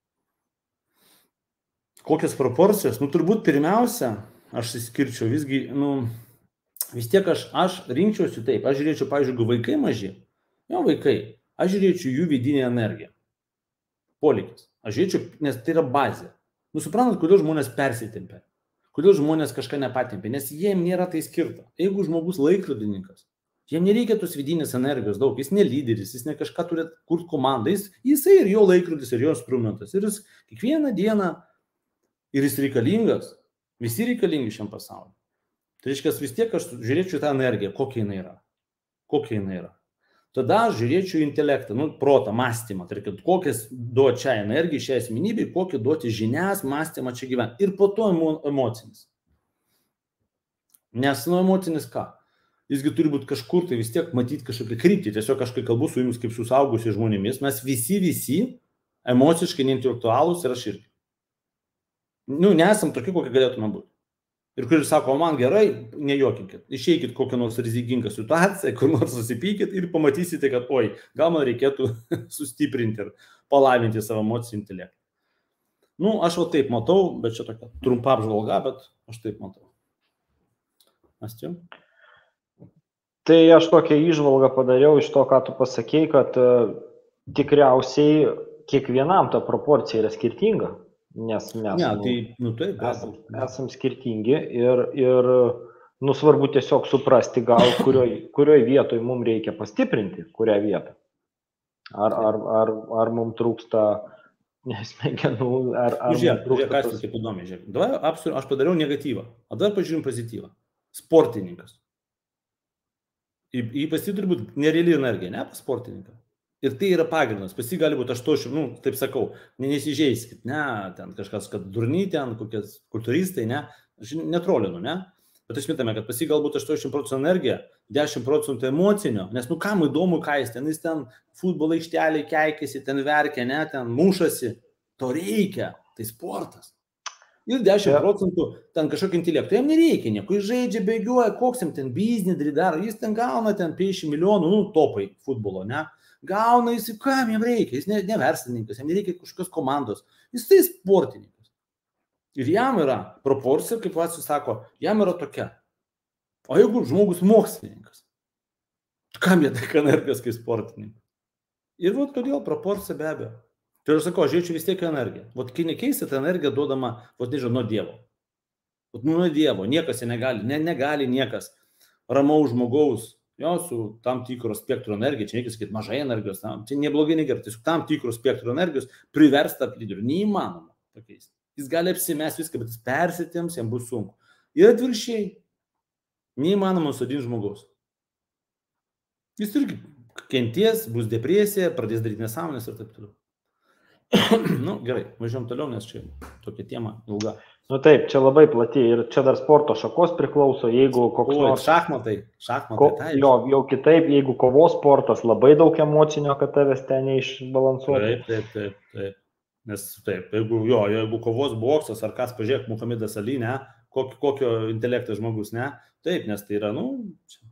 Kokias proporcijas? Nu, turbūt pirmiausia, aš įskirčiau visgi, nu, vis tiek aš, aš rinkčiausi taip, aš žiūrėčiau, pavyzdžiui, jeigu vaikai maži, jo vaikai, aš žiūrėčiau jų vidinę energiją, polikis, aš žiūrėčiau, nes tai yra bazė. Nu, suprantat, kodėl žmonės persitempia, kodėl žmonės kažką nepatempia, nes jiem nėra tai skirta. Jeigu žmogus laikrodininkas, jiem nereikia tos vidinės energijos daug, jis ne lyderis, jis ne kažką turi kurti komandą, jis, jisai ir jo laikrodis, ir jo instrumentas, ir jis kiekvieną dieną ir jis reikalingas, visi reikalingi šiam pasauliu. Tai reiškia, vis tiek aš žiūrėčiau tą energiją, kokia jinai yra. Kokia jinai yra. Tada aš žiūrėčiau intelektą, nu, protą, mąstymą. Tai reikia, kokias duoti čia energiją, šią asmenybę, kokį duoti žinias, mąstymą čia gyventi. Ir po to emocinis. Nes, nu, emocinis ką? Jisgi turi būti kažkur, tai vis tiek matyti kažkokią kryptį. Tiesiog aš kai kalbu su jumis kaip su suaugusiais žmonėmis, mes visi, visi emociškai neintelektualūs ir aš irgi. Nu, nesam tokie, kokie galėtume būti. Ir kuris sako, man gerai, nejuokinkit, išeikit kokią nors rizikingą situaciją, kur nors susipykit ir pamatysite, kad, oi, gal man reikėtų sustiprinti ir palavinti savo emocijų intelektą. Nu, aš va taip matau, bet čia tokia trumpa apžvalga, bet aš taip matau. Astiu? Tai aš tokią įžvalgą padariau iš to, ką tu pasakei, kad uh, tikriausiai kiekvienam ta proporcija yra skirtinga. Nes mes ne, tai, nu, taip, esam, esam skirtingi ir, ir nu, svarbu tiesiog suprasti gal, kurioj, kurioj vietoj mums reikia pastiprinti, kurią vietą. Ar, ar, ar, ar mums trūksta smegenų, ar, ar Žiūrėk, mums trūksta... žiūrėk, aišku, kaip įdomi, žiūrėk. Dabar apsur, aš padariau negatyvą, o dabar pažiūrim pozityvą. Sportininkas. Į, į pas jį turi būti nereali energija, ne pas sportininką. Ir tai yra pagrindas, pas jį gali būti aštuoniasdešimt, nu, taip sakau, ne, nesižeiskit, ne, ten kažkas, kad durny, ten kokias kultūristai, ne, aš netrolinu, ne, bet aš mitame, kad pas jį galbūt aštuoniasdešimt procentų energija, dešimt procentų emocinio, nes, nu, kam įdomu, ką jis ten, jis ten futbolo aikštelėje keikėsi, ten verkia, ne, ten mušasi, to reikia, tai sportas. Ir dešimt procentų ten kažkokio intelekto, jam nereikia nieko, jis žaidžia, bėgiuoja, koks jam ten biznį daro, jis ten gauna ten penkiasdešimt milijonų, nu, topai futbolo, ne. Gauna jis, kam jam reikia, jis ne, ne verslininkas, jam nereikia kažkokios komandos, jis tai sportininkas. Ir jam yra proporcija, kaip Vacius sako, jam yra tokia. O jeigu žmogus mokslininkas, kam jie tai energijos kaip sportininkas? Ir vat todėl proporcija be abejo. Tai aš sakau, žiūrėčiau vis tiek energiją. Vat kai nekeisti, ta energija duodama, vat nežinau, nuo Dievo. Vat nuo Dievo, niekas jie negali, ne, negali niekas ramaus žmogaus, jo, su tam tikro spektro energija, čia reikia sakyti mažai energijos, tam, čia neblogai negerai, tiesiog tam tikro spektro energijos priversta lyderių, neįmanoma pakeisti. Jis gali apsimest viską, bet jis persitėms, jam bus sunku. Ir atvirkščiai, neįmanoma sodinti žmogaus. Jis irgi kenties, bus depresija, pradės daryti nesąmonės ir taip toliau. Nu, gerai, važiuom toliau, nes čia tokia tema ilga. Nu taip, čia labai plati ir čia dar sporto šakos priklauso, jeigu koks O, nors... šachmatai, šachmatai, Ko, tai. jo, jau kitaip, jeigu kovos sportas, labai daug emocinio, kad tavęs ten neišbalansuotų. Taip, taip, taip, taip. Nes taip, jeigu, jo, jeigu kovos boksas ar kas, pažiūrėk, Muhamedas Ali, ne, kokio, kokio intelektas žmogus, ne, taip, nes tai yra, nu, čia.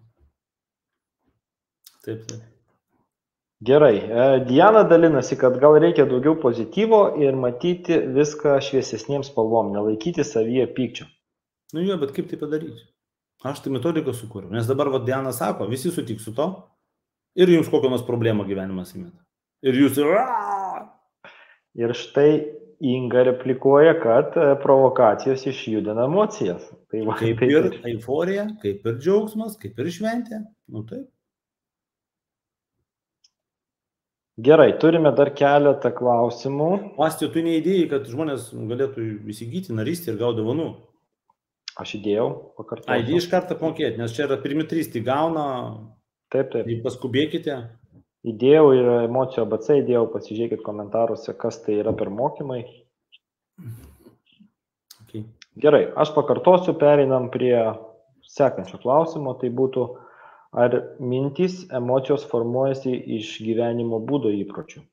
Taip, taip. Gerai, Diana dalinasi, kad gal reikia daugiau pozityvo ir matyti viską šviesesniems spalvom, nelaikyti savyje pykčio. Nu jo, bet kaip tai padaryti? Aš tai metodiką sukūriau, nes dabar va Diana sako, visi sutiks su to ir jums kokią nors problemą gyvenimas įmeta. Ir jūs... Ir štai Inga replikuoja, kad provokacijos išjudina emocijas. Tai va, kaip taip, ir euforija, kaip ir džiaugsmas, kaip ir šventė. Nu taip. Gerai, turime dar keletą klausimų. Mastė, tu neįdėjai, kad žmonės galėtų įsigyti narystį ir gauti dovanų. Aš įdėjau, pakartosiu. Ai, iš karto apmokėti, nes čia yra pirmi trys, tai gauna. Taip, taip. Tai paskubėkite. Įdėjau ir emocijų A B C įdėjau, pasižiūrėkit komentaruose, kas tai yra per mokymai. Okay. Gerai, aš pakartosiu, pereinam prie sekančio klausimo, tai būtų, ar mintys, emocijos formuojasi iš gyvenimo būdo įpročių?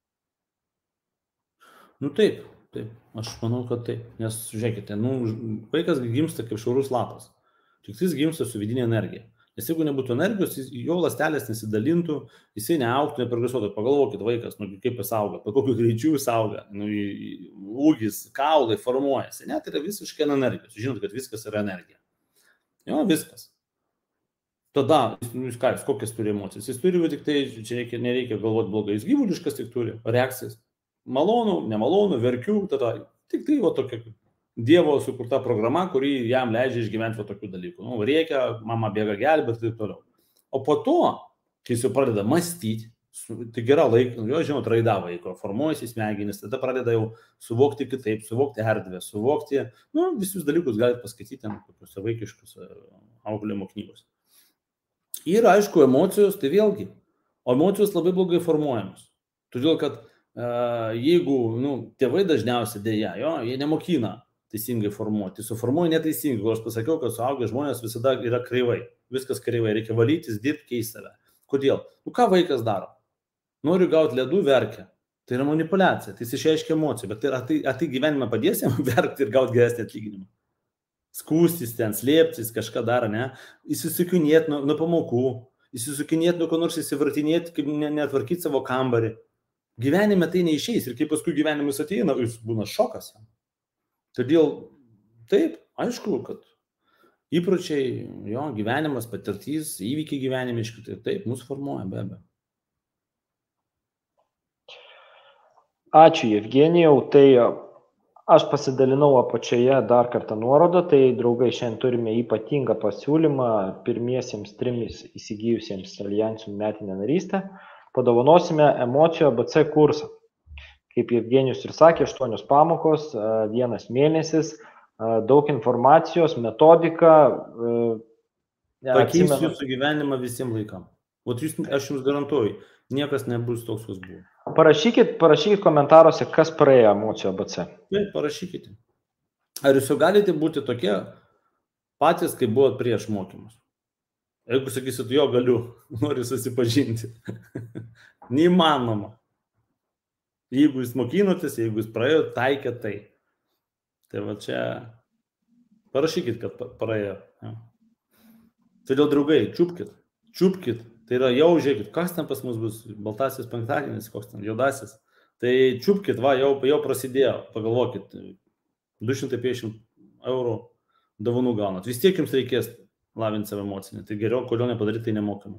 Nu taip, taip, aš manau, kad taip, nes žiūrėkite, nu, vaikas gimsta kaip šaurus lapas, tik jis gimsta su vidinė energija. Nes jeigu nebūtų energijos, jo ląstelės nesidalintų, jisai neaugtų, neprogresuotų. Pagalvokit, vaikas, nu, kaip jis auga, po kokiu greičiu jis auga, nu, ūgis, kaulai formuojasi, ne, tai yra visiškai energijos. Žinot, kad viskas yra energija. Jo, viskas. Tada, jūs ką, jis kokias turi emocijas? Jis turi, tik tai, čia reikia, nereikia galvoti blogai, jis gyvuliškas tik turi, reakcijas. Malonu, nemalonu, verkiu, tada tik tai va tokia Dievo sukurta programa, kuri jam leidžia išgyventi va tokių dalykų. Nu, reikia, mama bėga gelbėti ir taip toliau. O po to, kai jis jau pradeda mąstyti, tai gera laika, jo žinot, raida vaiko, formuojasi smegenys, tada pradeda jau suvokti kitaip, suvokti erdvę, suvokti, nu, visus dalykus galite paskaityti ten kokiuose vaikiškus auklėjimo knygos. Ir aišku, emocijos, tai vėlgi, o emocijos labai blogai formuojamos. Todėl, kad uh, jeigu, nu, tėvai dažniausiai dėja, jo, jie nemokina teisingai formuoti, suformuoja neteisingai, kur aš pasakiau, kad suaugę žmonės visada yra kreivai, viskas kreivai, reikia valytis, dirbti, keisti save. Kodėl? Nu, ką vaikas daro? Noriu gauti ledų, verkia. Tai yra manipulacija, tai jis išreiškia emociją, bet ar tai, ar tai gyvenime padės jam verkti ir gauti geresnį atlyginimą? Skūstis ten, slėptis, kažką daro, ne? Įsisukinėti nuo, nuo pamokų, įsisukinėti nuo ko nors, įsivartinėti, kaip netvarkyti savo kambarį. Gyvenime tai neišeis ir kai paskui gyvenimas ateina, jis būna šokas. Todėl taip, aišku, kad įpročiai, jo, gyvenimas, patirtys, įvykiai gyvenimiški, tai taip, mus formuoja be abejo. Ačiū, Evgenijau. Tai aš pasidalinau apačioje dar kartą nuorodą, tai draugai, šiandien turime ypatingą pasiūlymą pirmiesiems trimis įsigijusiems Aljansų metinę narystę. padovanosime emocijų A B C kursą. Kaip Jevgenijus ir sakė, aštuonios pamokos, vienas mėnesis, daug informacijos, metodika. Pakeis jūsų gyvenimą visiems laikam. O jūs, aš jums garantuoju, niekas nebus toks, kas buvo. Parašykit, parašykit komentaruose, kas praėjo emocijų A B C. Taip, parašykite. Ar jūs jau galite būti tokie patys, kaip buvot prieš mokymus? Jeigu sakysit, jo galiu, noriu susipažinti. Neįmanoma. Jeigu jūs mokinotės, jeigu jūs praėjo, taikė tai. Tai va čia parašykit, kad praėjo. Ja. Todėl, draugai, čiupkit, čiupkit. Tai yra jau, žiūrėkit, kas ten pas mus bus, baltasis penktadienis, koks ten, juodasis. Tai čiupkit, va, jau, jau prasidėjo, pagalvokit, du šimtai penkiasdešimt eurų dovanų gaunat. Vis tiek jums reikės lavinti save emocinį. Tai geriau, kodėl nepadaryti tai nemokamai.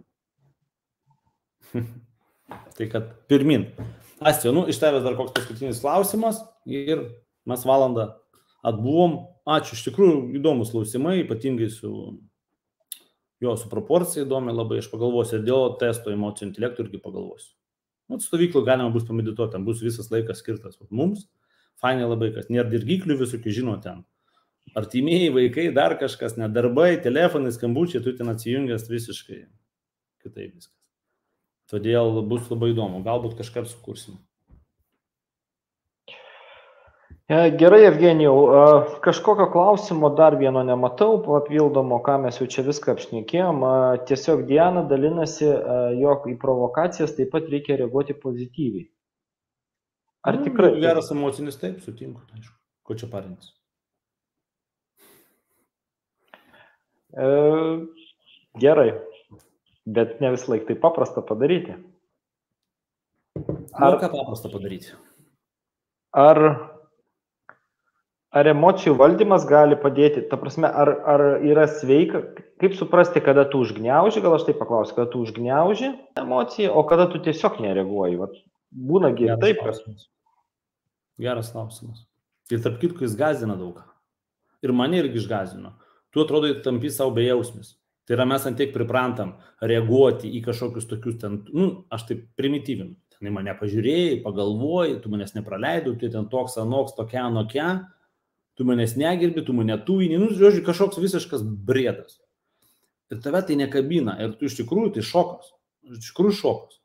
Tai kad pirmin. Astio, nu, iš tavęs dar koks paskutinis klausimas ir mes valandą atbuvom. Ačiū, iš tikrųjų įdomus klausimai, ypatingai su, jo, su proporcija įdomi labai. Aš pagalvosiu ir dėl testo emocijų intelektų irgi pagalvosiu. Nu, stovyklų galima bus pamedituoti, ten bus visas laikas skirtas mums. Fainai labai, kas nėra dirgiklių visokių, žino ten. Artimieji vaikai, dar kažkas, net darbai, telefonai, skambučiai, tu ten atsijungęs visiškai kitaip viskas. Todėl bus labai įdomu, galbūt kažką sukursim. Gerai, Evgenijau, kažkokio klausimo dar vieno nematau, papildomo, ką mes jau čia viską apšnekėjom. Tiesiog Diana dalinasi, jog į provokacijas taip pat reikia reaguoti pozityviai. Ar nu, tikrai? Geras emocinis, taip, sutinku, aišku. Ko čia parintis? E, gerai. Bet ne vis laik tai paprasta padaryti. Ar ką paprasta padaryti? Ar, ar emocijų valdymas gali padėti? Ta prasme, ar, ar yra sveika? Kaip suprasti, kada tu užgniauži? Gal aš taip paklausiu, kada tu užgniauži emociją, o kada tu tiesiog nereaguoji? Vat, būna gi taip, kas... Geras klausimas. Ir tarp kitko jis gąsdina daug. Ir mane irgi išgąsdino. Tu atrodo tampi savo bejausmis. Tai yra mes ant tiek priprantam reaguoti į kažkokius tokius ten, nu, aš taip primityvinu. Ten mane pažiūrėjai, pagalvojai, tu manęs nepraleidai, tu ten toks, anoks, tokia, anokia, tu manęs negirbi, tu mane tuini, nu, žiūrėjau, kažkoks visiškas briedas. Ir tave tai nekabina, ir tu iš tikrųjų tai šokas, iš tikrųjų šokas.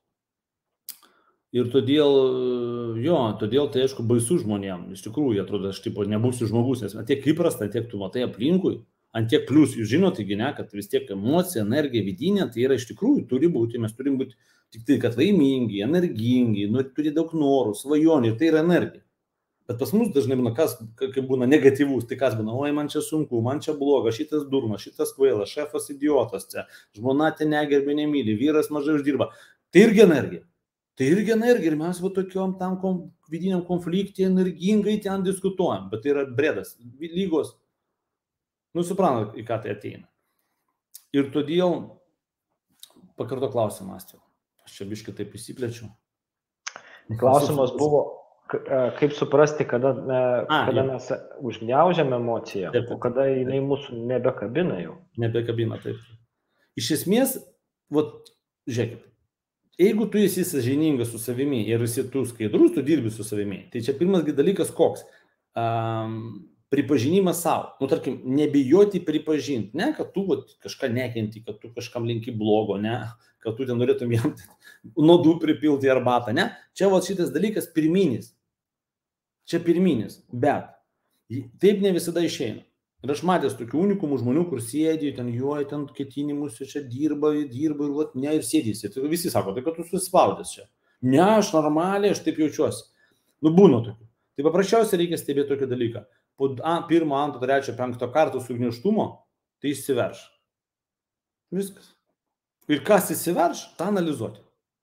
Ir todėl, jo, todėl tai aišku baisu žmonėm, iš tikrųjų, jie atrodo, aš tipo nebūsiu žmogus, nes tiek įprasta, tiek tu matai aplinkui. Ant tiek plius, jūs žinote, ne, kad vis tiek emocija, energija vidinė, tai yra iš tikrųjų turi būti, mes turim būti tik tai, kad laimingi, energingi, nu, turi daug norų, svajonių, tai yra energija. Bet pas mus dažnai būna, kas, kai būna negatyvus, tai kas būna, oi, man čia sunku, man čia bloga, šitas durnas, šitas kvailas, šefas idiotas, čia, žmona te negerbė, nemyli, vyras mažai uždirba. Tai irgi energija. Tai irgi energija ir mes va tokiom tam kom, vidiniam konflikte energingai ten diskutuojam, bet tai yra bredas, lygos. Nu, suprantat, į ką tai ateina. Ir todėl, pakarto klausimą, Astio. Aš čia biškai taip įsiplečiu. Klausimas buvo, kaip suprasti, kada, A, kada mes užgniaužiam emociją, taip, taip, o kada jinai mūsų nebekabina jau. Nebekabina, taip. Iš esmės, vat, žiūrėkit, jeigu tu esi sąžiningas su savimi ir esi tu skaidrus, tu dirbi su savimi, tai čia pirmas dalykas koks. Um, Pripažinimas savo. Nu, tarkim, nebijoti pripažinti. Ne, kad tu vat, kažką nekenti, kad tu kažkam linki blogo, ne, kad tu ten norėtum jam nuodų pripilti arbatą, ne. Čia vat šitas dalykas pirminis. Čia pirminis. Bet taip ne visada išeina. Ir aš matęs tokių unikumų žmonių, kur sėdi, ten juoj, ten ketinimus, čia dirba, dirba ir vat, ne, ir sėdys. Ir visi sako, tai kad tu susispaudęs čia. Ne, aš normaliai, aš taip jaučiuosi. Nu, būna tokių. Tai paprasčiausiai reikia stebėti tokį dalyką. Po pirmo, antro, trečio, penkto karto sugniužtumo, tai išsiverš. Viskas. Ir kas išsiverš, tą analizuoti.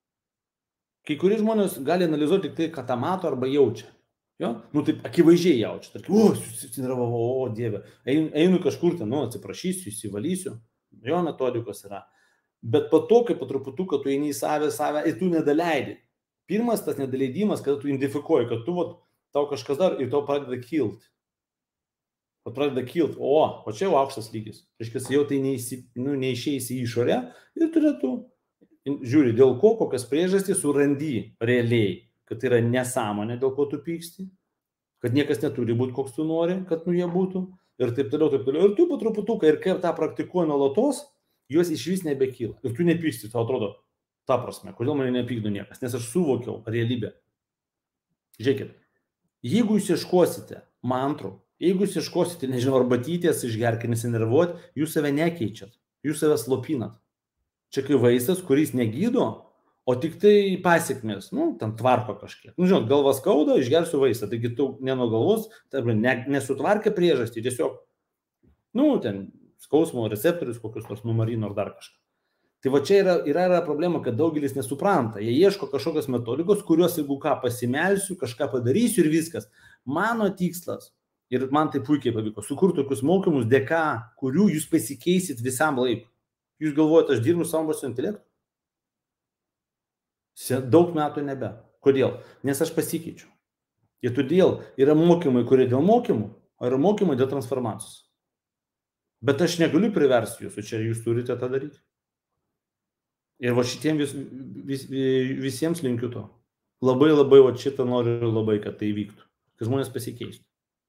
Kai kurie žmonės gali analizuoti tik tai, ką tą mato arba jaučia. Jo? Nu, taip akivaizdžiai jaučia. Tarkim, o, susinervavau, o, Dieve. Einu, einu kažkur ten, nu, atsiprašysiu, įsivalysiu. Jo metodikos yra. Bet po to, kai po truputuką tu eini į savę, savę, ir tu nedaleidi. Pirmas tas nedaleidimas, kada tu identifikuoji, kad tu, vat, tau kažkas dar ir tau pradeda kilti. O pradeda kilti, o, o čia jau aukštas lygis. Reiškia, jau tai neįsi, nu, neišeisi į išorę ir turėtų žiūri, dėl ko, kokias priežastys surandy realiai, kad tai yra nesąmonė, dėl ko tu pyksti, kad niekas neturi būti, koks tu nori, kad nu jie būtų, ir taip toliau, taip toliau. Ir tu po truputuką, ir kaip tą praktikuoji nuolatos, juos iš vis nebekyla. Ir tu nepyksti, tau atrodo, ta prasme, kodėl mane nepykdo niekas, nes aš suvokiau realybę. Žiūrėkit, jeigu jūs ieškosite mantrų, jeigu jūs ieškosite, nežinau, arbatytės, išgerkit, nesinervuot, jūs save nekeičiat, jūs save slopinat. Čia kai vaistas, kuris negydo, o tik tai pasiekmės, nu, ten tvarko kažkiek. Nu, žinot, galva skauda, išgersiu vaistą, taigi tu ne nuo galvos, tarp, ne, nesutvarkė priežastį, tiesiog, nu, ten skausmo receptorius, kokius nors numarino ar dar kažką. Tai va čia yra, yra, yra problema, kad daugelis nesupranta. Jie ieško kažkokios metodikos, kurios, jeigu ką pasimelsiu, kažką padarysiu ir viskas. Mano tikslas, ir man tai puikiai pavyko, sukurti tokius mokymus, dėka, kurių jūs pasikeisit visam laikui. Jūs galvojate, aš dirbu sąmonės intelektu? Daug metų nebe. Kodėl? Nes aš pasikeičiu. Ir todėl yra mokymai, kurie dėl mokymų, o yra mokymai dėl transformacijos. Bet aš negaliu priversti jūsų, čia jūs turite tą daryti. Ir va šitiem vis, vis, visiems linkiu to. Labai labai va šitą noriu labai, kad tai vyktų. Kad žmonės pasikeistų.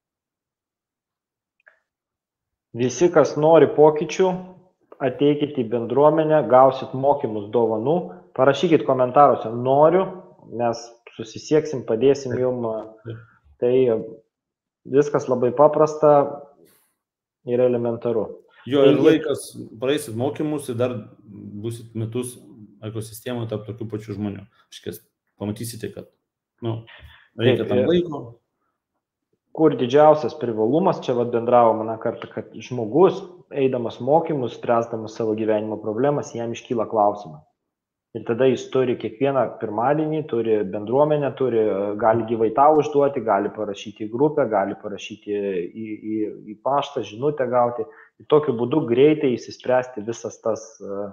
Visi, kas nori pokyčių, ateikit į bendruomenę, gausit mokymus dovanų, parašykit komentaruose noriu, mes susisieksim, padėsim jum. Tai viskas labai paprasta ir elementaru. Jo, ir laikas, praeisit mokymus ir dar busit metus ekosistemoje tarp tokių pačių žmonių. Iškės, pamatysite, kad nu, reikia tam laiko. Kur didžiausias privalumas, čia vad bendravo mane kartą, kad žmogus, eidamas mokymus, spręsdamas savo gyvenimo problemas, jam iškyla klausimą. Ir tada jis turi kiekvieną pirmadienį, turi bendruomenę, turi, gali gyvai tau užduoti, gali parašyti į grupę, gali parašyti į, į, į paštą, žinutę gauti. Ir tokiu būdu greitai įsispręsti visas tas uh,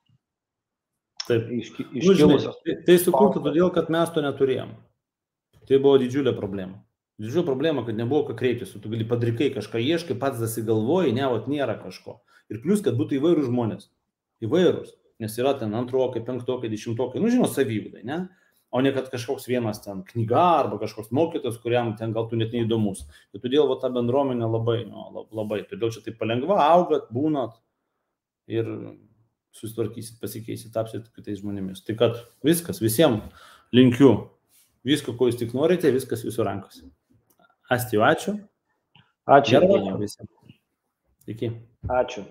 iški, iškilusios. Nu, tai sukurta todėl, kad mes to neturėjom. Tai buvo didžiulė problema. Didžiulė problema, kad nebuvo ką kreiptis. Tu gali padrikai kažką ieškai, pats dasigalvoji, ne, vat nėra kažko. Ir plus, kad būtų įvairūs žmonės. Įvairūs. Nes yra ten antrokai, penktokai, dešimtokai, nu žinot, savyvydai, ne? O ne kad kažkoks vienas ten knyga arba kažkoks mokytas, kuriam ten gal tu net neįdomus. Ir todėl va, ta bendruomenė labai, nu, labai, todėl čia taip palengva, augat, būnat ir susitvarkysit, pasikeisit, tapsit kitais žmonėmis. Tai kad viskas, visiems linkiu visko, ko jūs tik norite, viskas jūsų rankose. Asti, ačiū. Ačiū. Gerai visiems. Iki. Ačiū.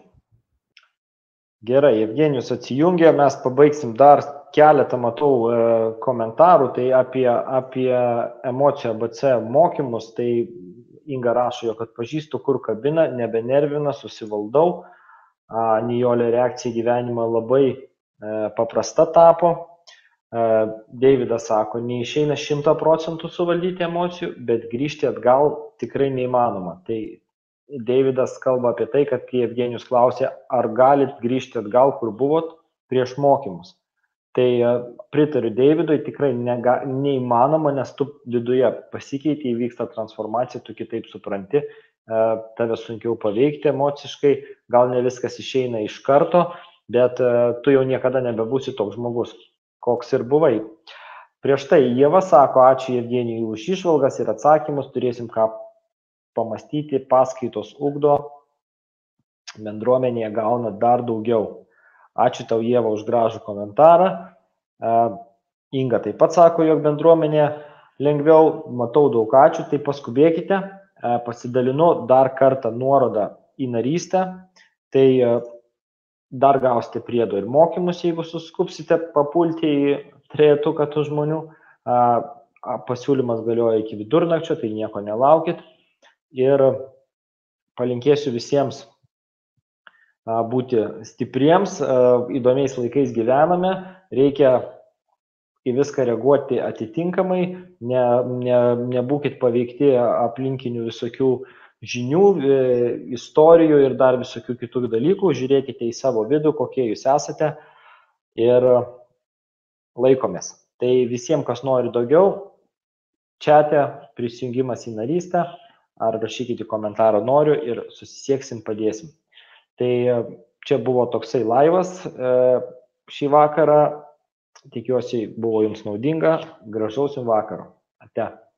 Gerai, Evgenijus atsijungė, mes pabaigsim dar keletą, matau, komentarų, tai apie, apie emocijų A B C mokymus, tai Inga rašo, jog atpažįstu, kur kabina, nebenervina, susivaldau, Nijolė reakcija į gyvenimą labai paprasta tapo, Deividas sako, neišeina šimtą procentų suvaldyti emocijų, bet grįžti atgal tikrai neįmanoma. Tai Deividas kalba apie tai, kad kai Evgenijus klausė, ar galit grįžti atgal, kur buvot prieš mokymus. Tai pritariu Deividui, tikrai nega, neįmanoma, nes tu viduje pasikeitė, įvyksta transformacija, tu kitaip supranti, tave sunkiau paveikti emociškai, gal ne viskas išeina iš karto, bet tu jau niekada nebebūsi toks žmogus, koks ir buvai. Prieš tai Ieva sako, ačiū Evgenijui už išvalgas ir atsakymus, turėsim ką pamastyti, paskaitos ugdo, bendruomenėje gauna dar daugiau. Ačiū tau, Ieva, už gražų komentarą. Inga taip pat sako, jog bendruomenė lengviau, matau daug ačiū, tai paskubėkite, pasidalinu dar kartą nuorodą į narystę, tai dar gausite priedo ir mokymus, jeigu suskupsite papulti į trejetuką tų žmonių. Pasiūlymas galioja iki vidurnakčio, tai nieko nelaukit. Ir palinkėsiu visiems būti stipriems, įdomiais laikais gyvename, reikia į viską reaguoti atitinkamai, ne, ne, nebūkit paveikti aplinkinių visokių žinių, istorijų ir dar visokių kitų dalykų, žiūrėkite į savo vidų, kokie jūs esate ir laikomės. Tai visiems, kas nori daugiau, čiate prisijungimas į narystę, ar rašykite komentarą noriu ir susisieksim, padėsim. Tai čia buvo toksai laivas, šį vakarą. Tikiuosi buvo jums naudinga. Gražaus jums vakaro. Ate.